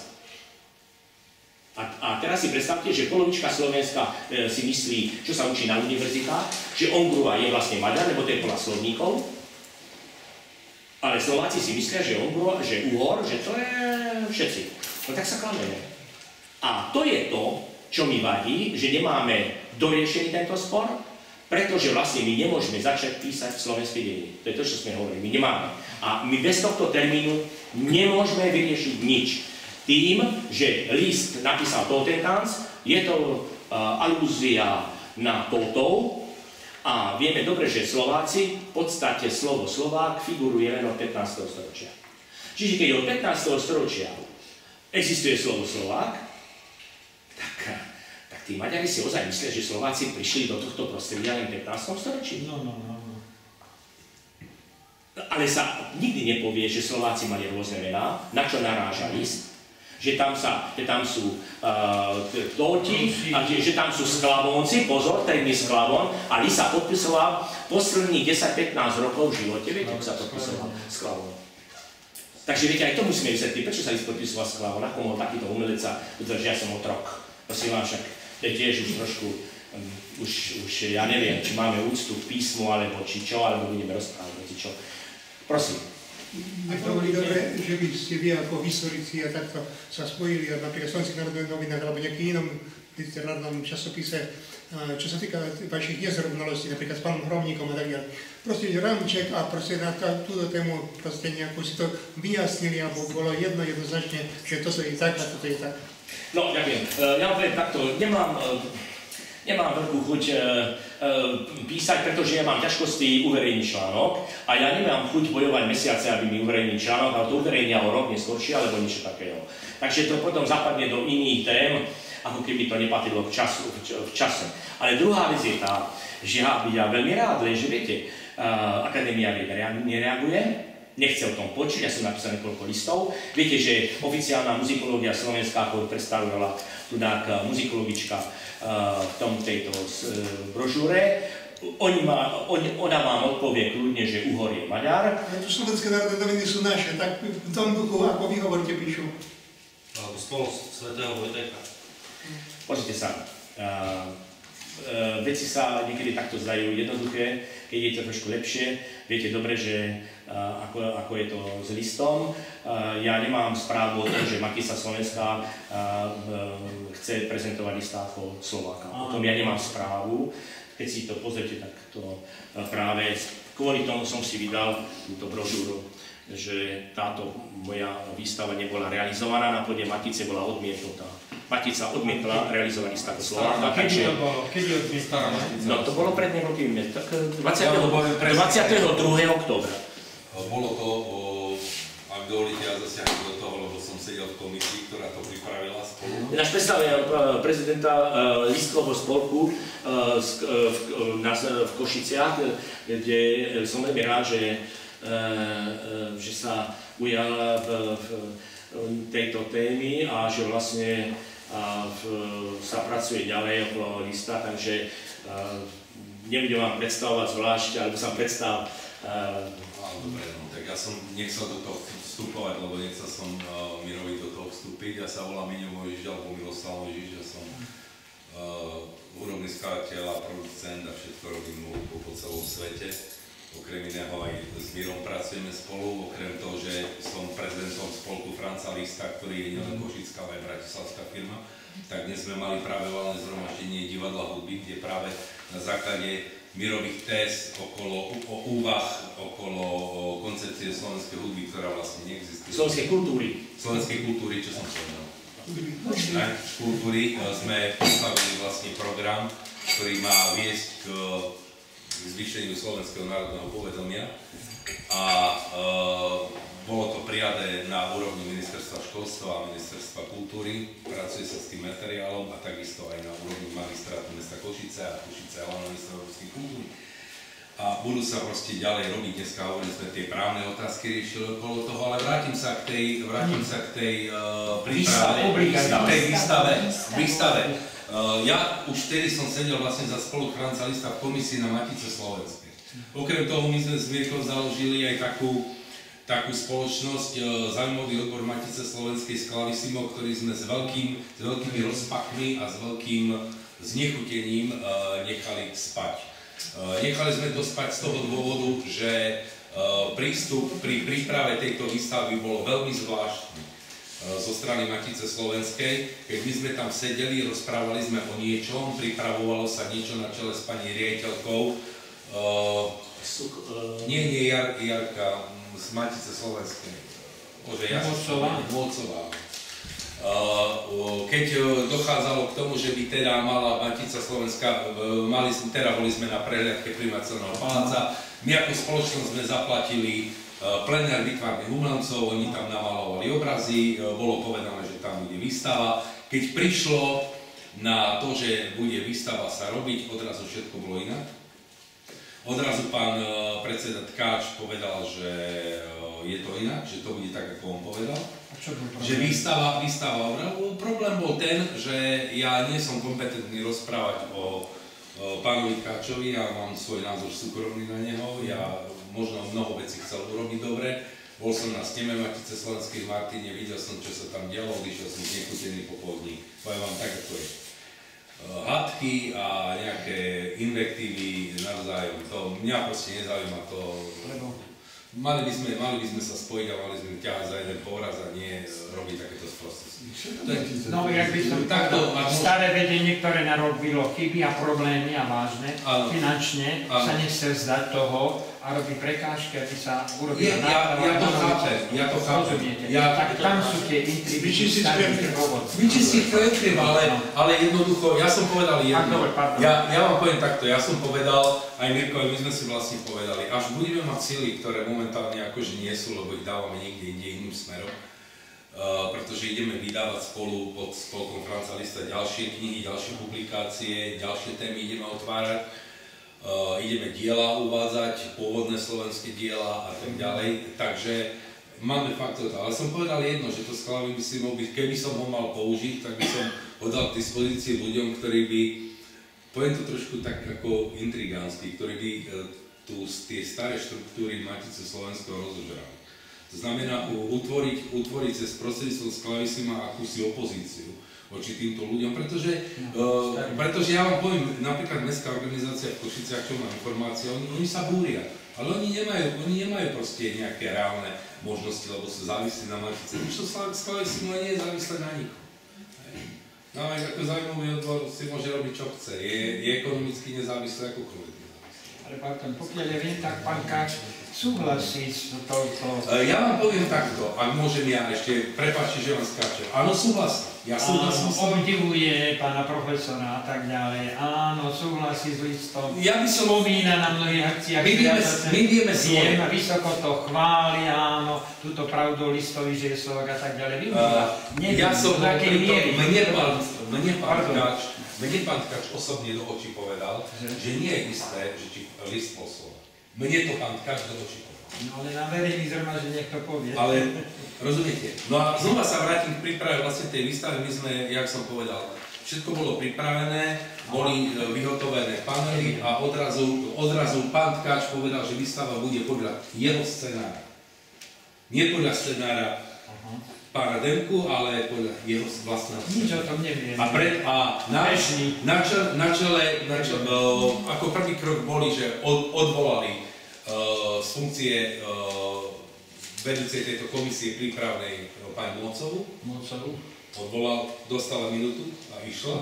A, a teraz si predstavte, že polovička Slovenska e, si myslí, čo sa učí na univerzitách, že Hongrua je vlastne Maďar, lebo to je plná slovníkov. Ale Slováci si myslia, že, Ungro, že Uhor, že to je všetci. No tak sa klameme. A to je to, čo mi vadí, že nemáme doriešený tento spor, pretože vlastne my nemôžeme začať písať v slovenskej dejiny. To je to, čo sme hovorili. My nemáme. A my bez tohto termínu nemôžeme vyriešiť nič. Tým, že list napísal Toltenkans, je to uh, alúzia na Toltov a vieme dobre, že Slováci, v podstate slovo Slovák figuruje len od pätnásteho storočia. Čiže keď od pätnásteho storočia existuje slovo Slovák, tak, tak tí Maďari si ozaj myslia, že Slováci prišli do tohto prostredia len v pätnástom storočí. No, no, no, no. Ale sa nikdy nepovie, že Slováci mali rôzne mená, na čo naráža list. Že tam, sa, že tam sú uh, Tolti, a že, že tam sú Sklavónci, pozor, termín Sklavón, a list sa podpisoval posledných desať pätnásť rokov v živote, viete, ako sa podpisoval Sklavón. Takže viete, aj to musíme vysvetliť, prečo sa list podpisoval Sklavón, ako mohol takýto umelec sa udržať, že ja som otrok. Prosím vám, však je tiež už trošku, um, už, už ja neviem, či máme úctu k písmu, alebo či čo, alebo budeme rozprávať, či čo. Prosím. Nebolo by dobre, že by ste vy ako historici a takto sa spojili a napríklad Slovenských národných novinách alebo nejakým inom literárnom časopise, čo sa týka vašich nezrovnalostí, napríklad s pánom Hromníkom a tak ďalej. Proste rámček a proste na túto tému proste nejakú si to vyjasnili, alebo bolo jedno jednoznačne, že toto je tak a toto je tak. No, ďakujem. Ja poviem takto, nemám... Nemám veľkú chuť e, e, písať, pretože ja mám ťažkosti uverejniť článok a ja nemám chuť bojovať mesiace, aby mi uverejnil článok, ale to uverejnia o rok neskôršie alebo niečo takého. Takže to potom zapadne do iných tém, ako keby to nepatrilo v, času, v čase. Ale druhá vec je tá, že ja, ja veľmi rád, že viete, uh, Akadémia nereaguje, nechce o tom počuť, ja som napísal niekoľko listov. Viete, že oficiálna muzikológia slovenská, ako predstavovala tudák muzikologička uh, v tom tejto uh, brožúre, Oni má, on, ona vám odpovie kľudne, že Uhor je Maďar. Ale tu Slovenské národné noviny sú naše, tak v tom duchu, ako vy hovoríte, píšu. Alebo spolu svätého Vojtecha. Pozrite sa, uh, uh, veci sa niekedy takto zdajú jednoduché, keď je to trošku lepšie. Viete dobre, že uh, ako, ako je to s listom. Uh, ja nemám správu o tom, že Matica Slovenská uh, uh, chce prezentovať lista ako Slováka. O tom ja nemám správu. Keď si to pozrite, tak to uh, práve kvôli tomu som si vydal túto brožúru, že táto moja výstava nebola realizovaná na pôde Matice, bola odmietnutá. Matica odmietla realizovať list ako Slováka. Kedy to bolo? Kedy odmietla? No to bolo pred niekoľkými, tak dvadsiateho druhého októbra. Bolo to, o, ak dovolíte, ja zasiahnem do toho, lebo som sedel v komisii, ktorá to pripravila spolu. Náš predstavuje prezidenta listkového spolku v Košiciach, kde som veľmi rád, že že sa ujal v, v tejto témy a že vlastne a v, sa pracuje ďalej okolo lista, takže a, nebudem vám predstavovať zvlášť, alebo sa predstav. A... Dobre, no, tak ja som nechcel do toho vstupovať, lebo nechcel som uh, Mirovi do toho vstúpiť. Ja sa volám Miňo Mojžiš, alebo Miroslav Mojžiš, ja som uh, hudobný skladateľ a producent a všetko robím po, po celom svete. Okrem iného aj s Mírom pracujeme spolu, okrem toho, že som prezidentom spolku Franca Lista, ktorý je nielen košická, ale aj bratislavská firma, tak dnes sme mali práve valné zhromaždenie divadla hudby, kde práve na základe Mírových téz okolo o úvah, okolo koncepcie slovenskej hudby, ktorá vlastne neexistuje. Slovenskej kultúry. Slovenskej kultúry, čo som povedal. Tak, kultúry sme postavili vlastne program, ktorý má viesť k zvýšeniu slovenského národného povedomia a e, bolo to prijaté na úrovni ministerstva školstva a ministerstva kultúry, pracuje sa s tým materiálom a takisto aj na úrovni magistrátu mesta Košice a Košice a hlavného ministra európskej kultúry. A budú sa proste ďalej robiť, dneska hovorili sme tie právne otázky riešili okolo toho, ale vrátim sa k tej, vrátim sa k tej uh, príprave, tej výstave, výstave. Uh, ja už vtedy som sedel vlastne za spolok Franca Lista v komisii na Matice Slovenskej. Okrem toho my sme s Mirkom založili aj takú, takú spoločnosť, uh, zaujímavý odbor Matice Slovenskej Sklavissimo, ktorý sme s, veľkým, s veľkými rozpakmi a s veľkým znechutením uh, nechali spať. Uh, nechali sme to spať z toho dôvodu, že prístup pri príprave tejto výstavy bol veľmi zvláštny zo strany Matice slovenskej. Keď my sme tam sedeli, rozprávali sme o niečom, pripravovalo sa niečo na čele s pani riaditeľkou. Nie, nie, Jar, Jarka, z Matice slovenskej. Môcová. Keď dochádzalo k tomu, že by teda mala Matica Slovenska, mali, teda boli sme na prehliadke primáciálneho paláca, my ako spoločnosť sme zaplatili plenár výtvarných umelcov, oni tam namalovali obrazy, bolo povedané, že tam bude výstava. Keď prišlo na to, že bude výstava sa robiť, odrazu všetko bolo inak. Odrazu pán predseda Tkáč povedal, že je to inak, že to bude tak, ako on povedal. Že výstava, výstava obrazu. Problém bol ten, že ja nie som kompetentný rozprávať o, o pánovi Tkáčovi, ja mám svoj názor súkromný na neho, ja možno mnoho vecí chcel urobiť dobre. Bol som na sneme Matice slovenskej v Martine, videl som, čo sa tam dialo, odišiel som znekutený popoludní. Poviem vám tak, ako je. Hádky a nejaké invектívy navzájom, to mňa proste nezaujíma, to... Mali by sme, mali by sme sa spojiť a mali sme ťahať za jeden povraz a nie robiť takéto sprostosti. No, jak by som takto, staré vedenie, ktoré narobilo chyby a problémy a vážne, áno, finančne, áno, sa nechce vzdať toho a robí prekážky, aby sa urobila náprava. Ja, ja to chápem, ja to chápem. Ja, tak tam sú tie intrigy. Vyčistiť to je treba, ale, ale jednoducho, ja som povedal jedno. Ja, ja vám poviem takto, ja som povedal, aj Mirko, my sme si vlastne povedali, až budeme mať sily, ktoré momentálne akože nie sú, lebo ich dávame niekde inde iným smerom, uh, pretože ideme vydávať spolu pod spolkom Franca Lista ďalšie knihy, ďalšie publikácie, ďalšie témy ideme otvárať, uh, ideme diela uvádzať, pôvodné slovenské diela a tak ďalej, takže máme fakt toto. Ale som povedal jedno, že to sklavy by si mohol byť, keby som ho mal použiť, tak by som ho dal k dispozícii ľuďom, ktorí by, poviem to trošku tak ako intrigánsky, ktorí by tu tie staré štruktúry Matice slovenského rozožrali. To znamená utvoriť, utvoriť cez prostredníctvom Sklavissima akúsi opozíciu voči týmto ľuďom, pretože, no, uh, pretože ja vám poviem, napríklad mestská organizácia v Košiciach, čo má informácie, oni, oni sa búria, ale oni nemajú, oni nemajú proste nejaké reálne možnosti, lebo sú závislí na Matice. Už to Sklavissimo nie je závislé na nikom. No aj ako zájmový odbor si môže robiť čo chce, je, je ekonomicky nezávislé akokoľvek. Ale pardon, pokiaľ ja viem, tak pán Káč súhlasí s touto... Ja vám poviem takto, ak môžem ja ešte, prepáčte, že vám skáčem. Áno, súhlasím. Ja súhlasím s vami. Obdivuje pána profesora a tak ďalej. Áno, súhlasí s listom. Ja by som... Spomína na mnohých akciách. My vieme, my vieme svoje. Vysoko to chváli, áno, túto pravdu listovi, že je Slovak a tak ďalej. Uh, neviem, ja som do akej miery. Mne pán, mne pán Tkáč, mne pán Tkáč osobne do očí povedal, že, že nie je isté, že či list poslal. Mne to pán Tkáč do očí povedal. No ale na verejný zhromaždeniach to povie. Ale rozumiete. No a znova sa vrátim k príprave vlastne tej výstavy. My sme, jak som povedal, všetko bolo pripravené, boli vyhotovené panely a odrazu, odrazu pán Tkáč povedal, že výstava bude podľa jeho scenára. Nie podľa scenára pána Demku, ale podľa jeho vlastného scenára. Nič o tom neviem. A, pre, a na, na, čele, na čele, na čele uh, ako prvý krok boli, že od, odvolali Uh, z funkcie uh, vedúcej tejto komisie prípravnej uh, pani Mocovu. Mocovu. Odvolal, dostala minútu a išla.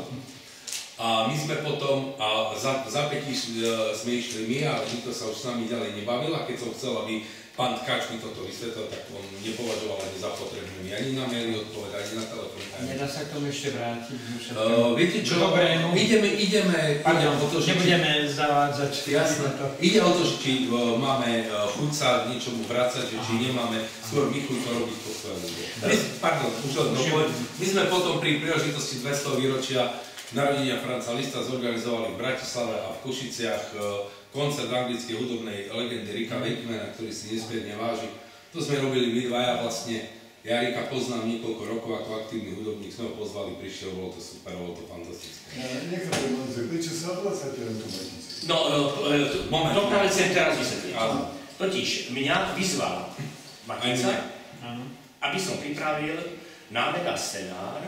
A my sme potom, a za, za päť uh, sme išli my, ale nikto sa už s nami ďalej nebavil. A keď som chcel, aby pán Tkáč mi toto vysvetlil, tak on nepovažoval ani za potrebné ani na maily odpovedať, ani na telefón. Nedá sa k tomu ešte vrátiť? Uh, viete čo? Dobre, no. Ideme, ideme, Pardon, o to, že nebudeme či... zavádzať. Jasné. Ide o to, že či uh, máme uh, chuť sa k niečomu vrácať, že či nemáme, skôr my chuť to robiť po svojom. Pardon, už len dopoň. My sme potom pri príležitosti dvestoho výročia narodenia Franca Lista zorganizovali v Bratislave a v Košiciach uh, koncert anglickej hudobnej legendy Ricka Wakemana, ktorý si nesmierne váži. To sme robili my dvaja vlastne. Ja Ricka poznám niekoľko rokov ako aktívny hudobník, sme ho pozvali, prišiel, bolo to super, bolo to fantastické. Niektoré môžete, prečo sa obracate na tú Maticu? No, moment, to práve chcem teraz vysvetliť. Totiž mňa vyzval Matica, aby som pripravil návrh a scenár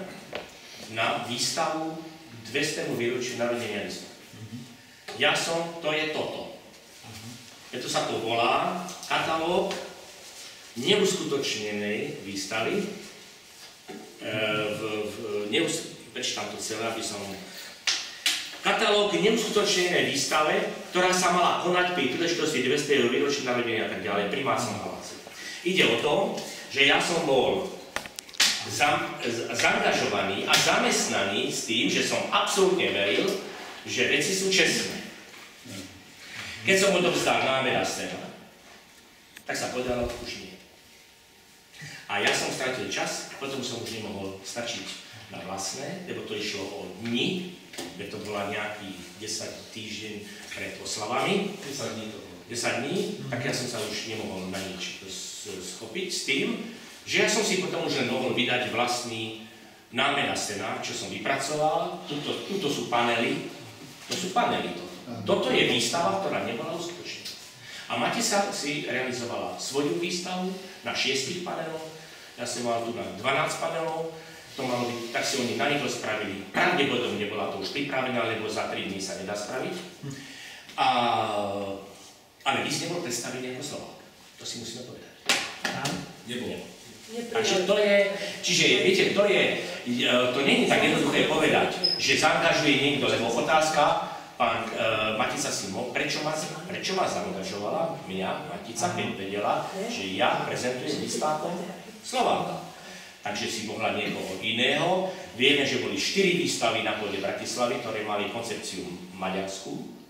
na výstavu dvestému výročiu narodenia Lista. Ja som, to je toto. Preto sa to volá katalóg neuskutočnenej výstavy. E, v, v, neus, prečítam to celé, aby som... Katalóg neuskutočnenej výstave, ktorá sa mala konať pri príležitosti dvestoého výročí narodenia a tak ďalej, pri Mácom paláci. Ide o to, že ja som bol za, zaangažovaný a zamestnaný s tým, že som absolútne veril, že veci sú čestné. Keď som odovzdal námera scéna, tak sa povedalo, už nie. A ja som stratil čas, potom som už nemohol stačiť na vlastné, lebo to išlo o dni, kde to bola nejaký desať týždeň pred oslavami. desať dní to bolo. desať dní, tak ja som sa už nemohol na nič schopiť s tým, že ja som si potom už len mohol vydať vlastný námera scenár, čo som vypracoval. Tuto, tuto sú panely, to sú panely. To. Toto je výstava, ktorá nebola uskutočnená. A Matica si realizovala svoju výstavu na šiestich paneloch, ja som mal tu na dvanásť panelov, to malo byť, tak si oni na nich spravili. Pravdepodobne bola to už pripravená, lebo za tri dní sa nedá spraviť. A, ale vy ste nebol predstavený ako Slovák. To si musíme povedať. Nebol. Takže to je, čiže viete, to je, to nie je tak jednoduché povedať, že zaangažuje niekto, lebo otázka, pán uh, Matica Simo, prečo ma, prečo ma zaangažovala mňa, Matica, keď vedela, že ja prezentujem výstavkom Slováka. Takže si mohla niekoho iného. Vieme, že boli štyri výstavy na pôde Bratislavy, ktoré mali koncepciu maďarskú.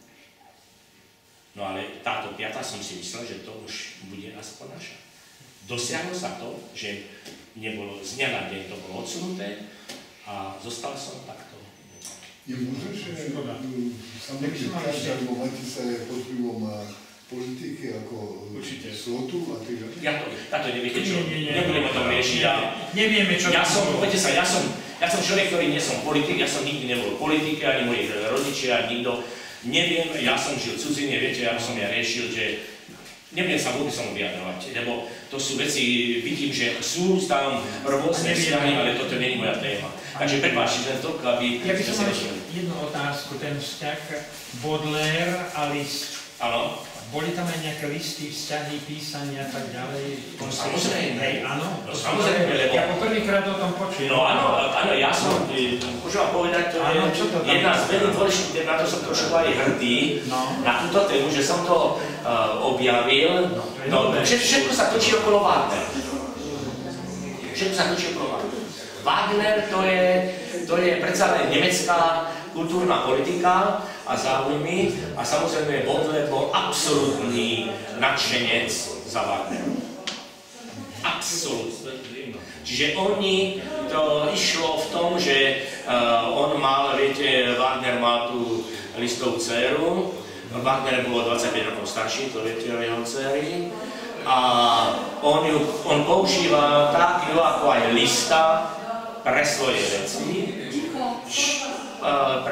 No ale táto piata som si myslel, že to už bude aspoň naša. Dosiahlo sa to, že nebolo z dňa na deň, to bolo odsunuté a zostal som takto. Nemôže, že samotný každý alebo Matica je pod vplyvom politiky ako slotu a tých... Ja to, táto neviete čo, nie, nie, nie, nebudem o tom riešiť. Ja, nevieme čo... Ja som, poďte sa, ja som, ja som človek, ktorý nie som politik, ja som nikdy nebol v politike, ani moji rodičia, nikto. Neviem, ja som žil v cudzine, viete, ja som ja riešil, že nebudem sa vôbec som vyjadrovať, lebo to sú veci, vidím, že sú tam rôzne vzťahy, ale toto nie je moja téma. Takže prepáčte len toľko, aby... Ja by som mal jednu otázku, ten vzťah Baudelaire a Liszt. Áno. Boli tam aj nejaké listy, vzťahy, písania a tak ďalej? No samozrejme. Hej, áno. No samozrejme, lebo... Ja po prvýkrát o tom počujem. No áno, áno, ja som, môžem vám povedať, to je jedna z veľmi dôležitých tém, na to som trošku aj hrdý, na túto tému, že som to objavil. No, všetko sa točí okolo Wagner. Všetko sa točí okolo Wagner. Wagner to je, to je predsa len nemecká kultúrna politika a záujmy a samozrejme Baudelaire bol absolútny nadšenec za Wagnerom. Absolútne. Čiže oni, to išlo v tom, že uh, on mal, viete, Wagner mal tú Listovú dcéru, Wagner bol dvadsaťpäť rokov starší, to viete o jeho dcéry, a on, ju, on používal tak ju ako aj Lista pre svoje veci. Uh, pre,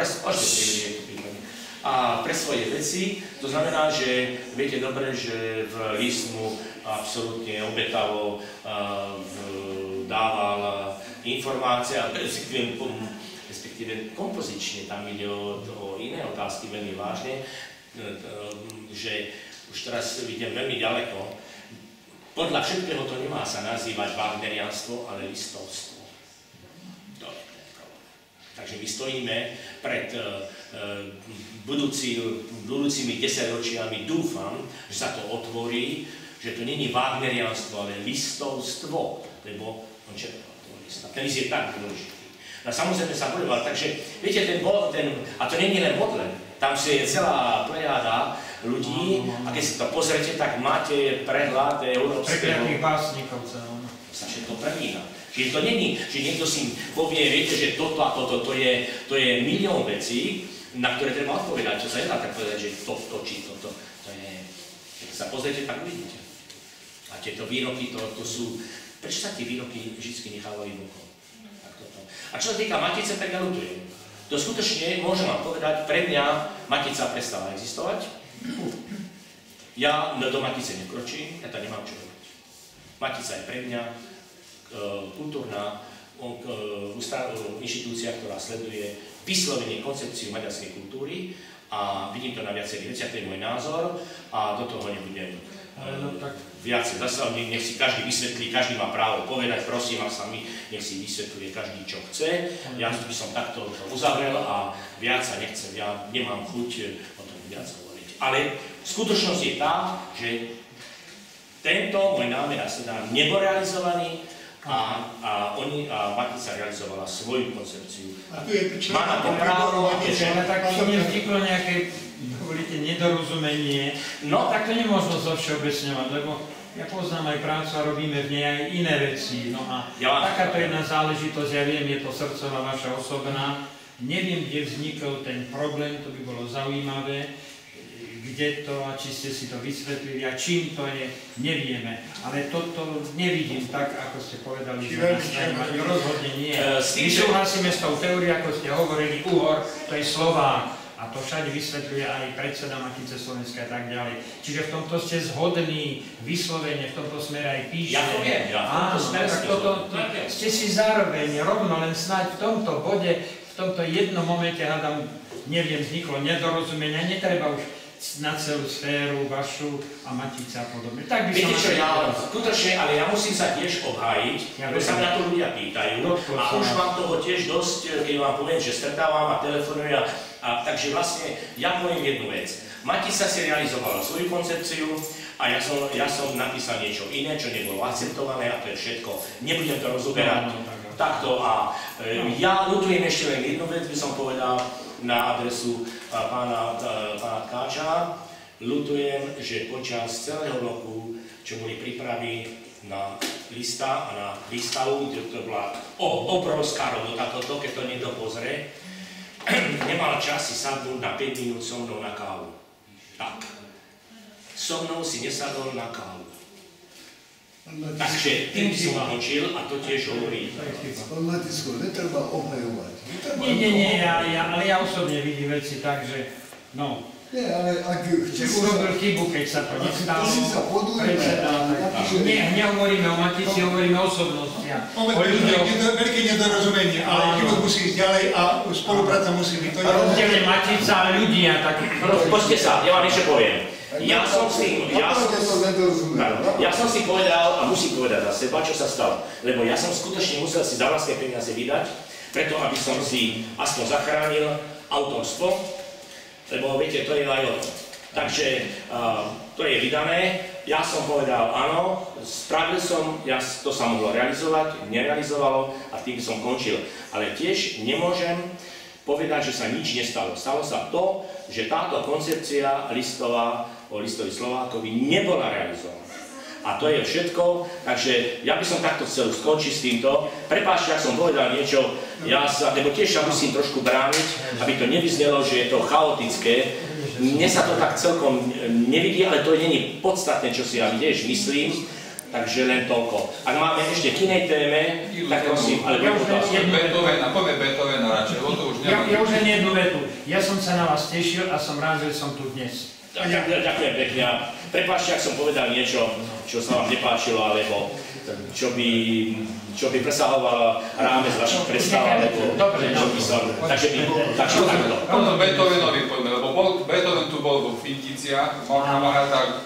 a pre svoje veci, to znamená, že viete dobre, že v Liszt mu absolútne obetavo uh, dával informácie, respektíve, respektíve kompozične, tam ide o, o iné otázky veľmi vážne, že už teraz vidím veľmi ďaleko. Podľa všetkého to nemá sa nazývať wagnerianstvo, ale listovstvo. Takže my stojíme pred uh, budúci, budúcimi desaťročiami. Dúfam, že sa to otvorí, že to není wagnerianstvo, ale listovstvo, lebo on čerpal toho lista. Ten list je tak dôležitý. No samozrejme sa bojoval, takže viete, ten, ten, a to není len Baudelaire, tam si je celá plejáda ľudí a keď si to pozrete, tak máte prehľad európskeho... Prekliatých básnikov celom. Sa všetko prelína. Čiže to není, že niekto si povie, viete, že toto a toto, to je, to je milión vecí, na ktoré treba odpovedať, čo sa nedá tak povedať, že toto či toto, to je, keď sa pozriete, tak uvidíte. A tieto výroky, to, to sú, prečo sa tie výroky vždy nechávajú bokom? A čo sa týka Matice, tak ja ľutujem. To skutočne, môžem vám povedať, pre mňa Matica prestala existovať. Ja do Matice nekročím, ja tam nemám čo robiť. Matica je pre mňa kultúrna inštitúcia, ktorá sleduje vyslovene koncepciu maďarskej kultúry a vidím to na viacerých veciach, to je môj názor a do toho nebudem no, tak... viacej zasahov, nech si každý vysvetlí, každý má právo povedať, prosím vás sami, nech si vysvetľuje každý, čo chce. Ja by som takto to uzavrel a viac sa nechcem, ja nemám chuť o tom viac hovoriť. Ale skutočnosť je tá, že tento môj námer teda nebol realizovaný a, a, oni, a Matica realizovala svoju koncepciu. A tu je má na to právo, že... Ale tak to nevzniklo nejaké, hovoríte, nedorozumenie, no tak to nemôžno zovšeobecňovať, lebo ja poznám aj prácu a robíme v nej aj iné veci. No a ja, takáto jedna záležitosť, ja viem, je to srdcová vaša osobná, neviem, kde vznikol ten problém, to by bolo zaujímavé, kde to a či ste si to vysvetlili a čím to je, nevieme. Ale toto nevidím tak, ako ste povedali, že na strane rozhodne nie. My súhlasíme s tou teóriou, ako ste hovorili, Uhor, to je Slovák. A to všade vysvetľuje aj predseda Matice Slovenskej a tak ďalej. Čiže v tomto ste zhodní, vyslovene v tomto smere aj píše. Ja to viem, ja v tomto smere tak toto, ste si zároveň rovno, len snáď v tomto bode, v tomto jednom momente, hádam, neviem, vzniklo nedorozumenia, netreba už na celú sféru vašu a Matice a podobne. Tak by som... Viete čo, ja skutočne, ale ja musím sa tiež obhájiť, ja lebo sa na to ľudia pýtajú a už mám toho tiež dosť, keď vám poviem, že stretávam a telefonujem a, a takže vlastne ja poviem jednu vec. Matica si realizovala svoju koncepciu a ja som, ja som napísal niečo iné, čo nebolo akceptované a to je všetko. Nebudem to rozoberať takto a e, ja ľutujem ešte len jednu vec, by som povedal, na adresu pána, pána Tkáča. Ľutujem, že počas celého roku, čo boli prípravy na lista a na výstavu, kde to bola obrovská robota toto, keď to niekto pozrie, nemal čas si sadnúť na päť minút so mnou na kávu. Tak. So mnou si nesadol na kávu. Takže tým by som ukončil a to tiež hovorí. Pán Matisko, netreba obhajovať. Nie, nie, nie, ja, ja, ale ja osobne vidím veci tak, že no, nie, ale ak že urobil chybu, keď sa to nestalo, predseda, nie, nehovoríme o Matici, hovoríme o osobnostiach. Veľké nedorozumenie, ale život musí ísť ďalej a spolupráca musí byť. A rozdielne Matica a ľudia, tak... Poďte sa, ja vám ešte poviem. Ja som si, ja som, ja som si povedal a musím povedať za seba, čo sa stalo. Lebo ja som skutočne musel si za vlastné peniaze vydať, preto aby som si aspoň zachránil autorstvo, lebo viete, to je aj o tom. Takže uh, to je vydané, ja som povedal áno, spravil som, ja, to sa mohlo realizovať, nerealizovalo a tým som končil. Ale tiež nemôžem povedať, že sa nič nestalo. Stalo sa to, že táto koncepcia listová o listovi Slovákovi nebola realizovaná. A to je všetko, takže ja by som takto chcel skončiť s týmto. Prepáčte, ak som povedal niečo, ja sa, lebo tiež sa musím trošku brániť, aby to nevyznelo, že je to chaotické. Mne sa to tak celkom nevidí, ale to nie je podstatné, čo si ja tiež myslím. Takže len toľko. Ak máme ešte k inej téme, tak prosím, ale ja už len Beethovena, povie Beethovena radšej, lebo to už nemám. Ja už len jednu vetu. Ja som sa na vás tešil a som rád, že som tu dnes. Ďakujem, ďakujem pekne. Prepáčte, ak som povedal niečo, čo sa vám nepáčilo, alebo čo by, čo by presahovalo rámec vašich predstav, alebo čo by som... Takže by... Takže takto. Toto Beethovenovi poďme, lebo Beethoven tu bol vo Finticiach, mal kamaráta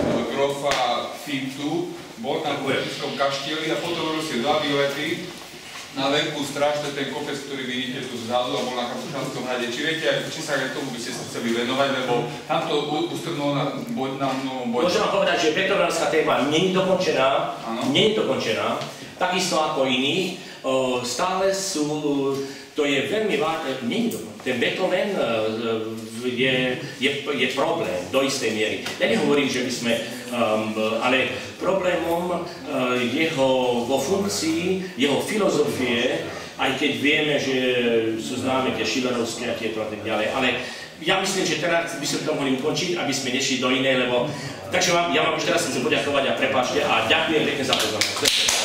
grofa Fintu, bol tam v Politickom kaštieli a potom robil si dva výlety na veľkú stráž, to je ten kopec, ktorý vidíte tu vzadu a bol na Kapušťanskom hrade. Či viete, či sa aj tomu by ste sa chceli venovať, lebo tam to ustrnul na mnohom bojde. Môžem vám povedať, že beethovenovská téma nie je dokončená, nie je dokončená, takisto ako iných. Stále sú, to je veľmi vážne, nie je dokončená. Ten Beethoven je, je, je problém do istej miery. Ja nehovorím, že by sme, um, ale problémom uh, jeho vo funkcii, jeho filozofie, aj keď vieme, že sú známe tie Schillerovské a tieto a tak ďalej, ale ja myslím, že teraz by sme to mohli ukončiť, aby sme nešli do inej, lebo... Takže vám, ja vám už teraz chcem poďakovať a prepáčte a ďakujem pekne za pozornosť.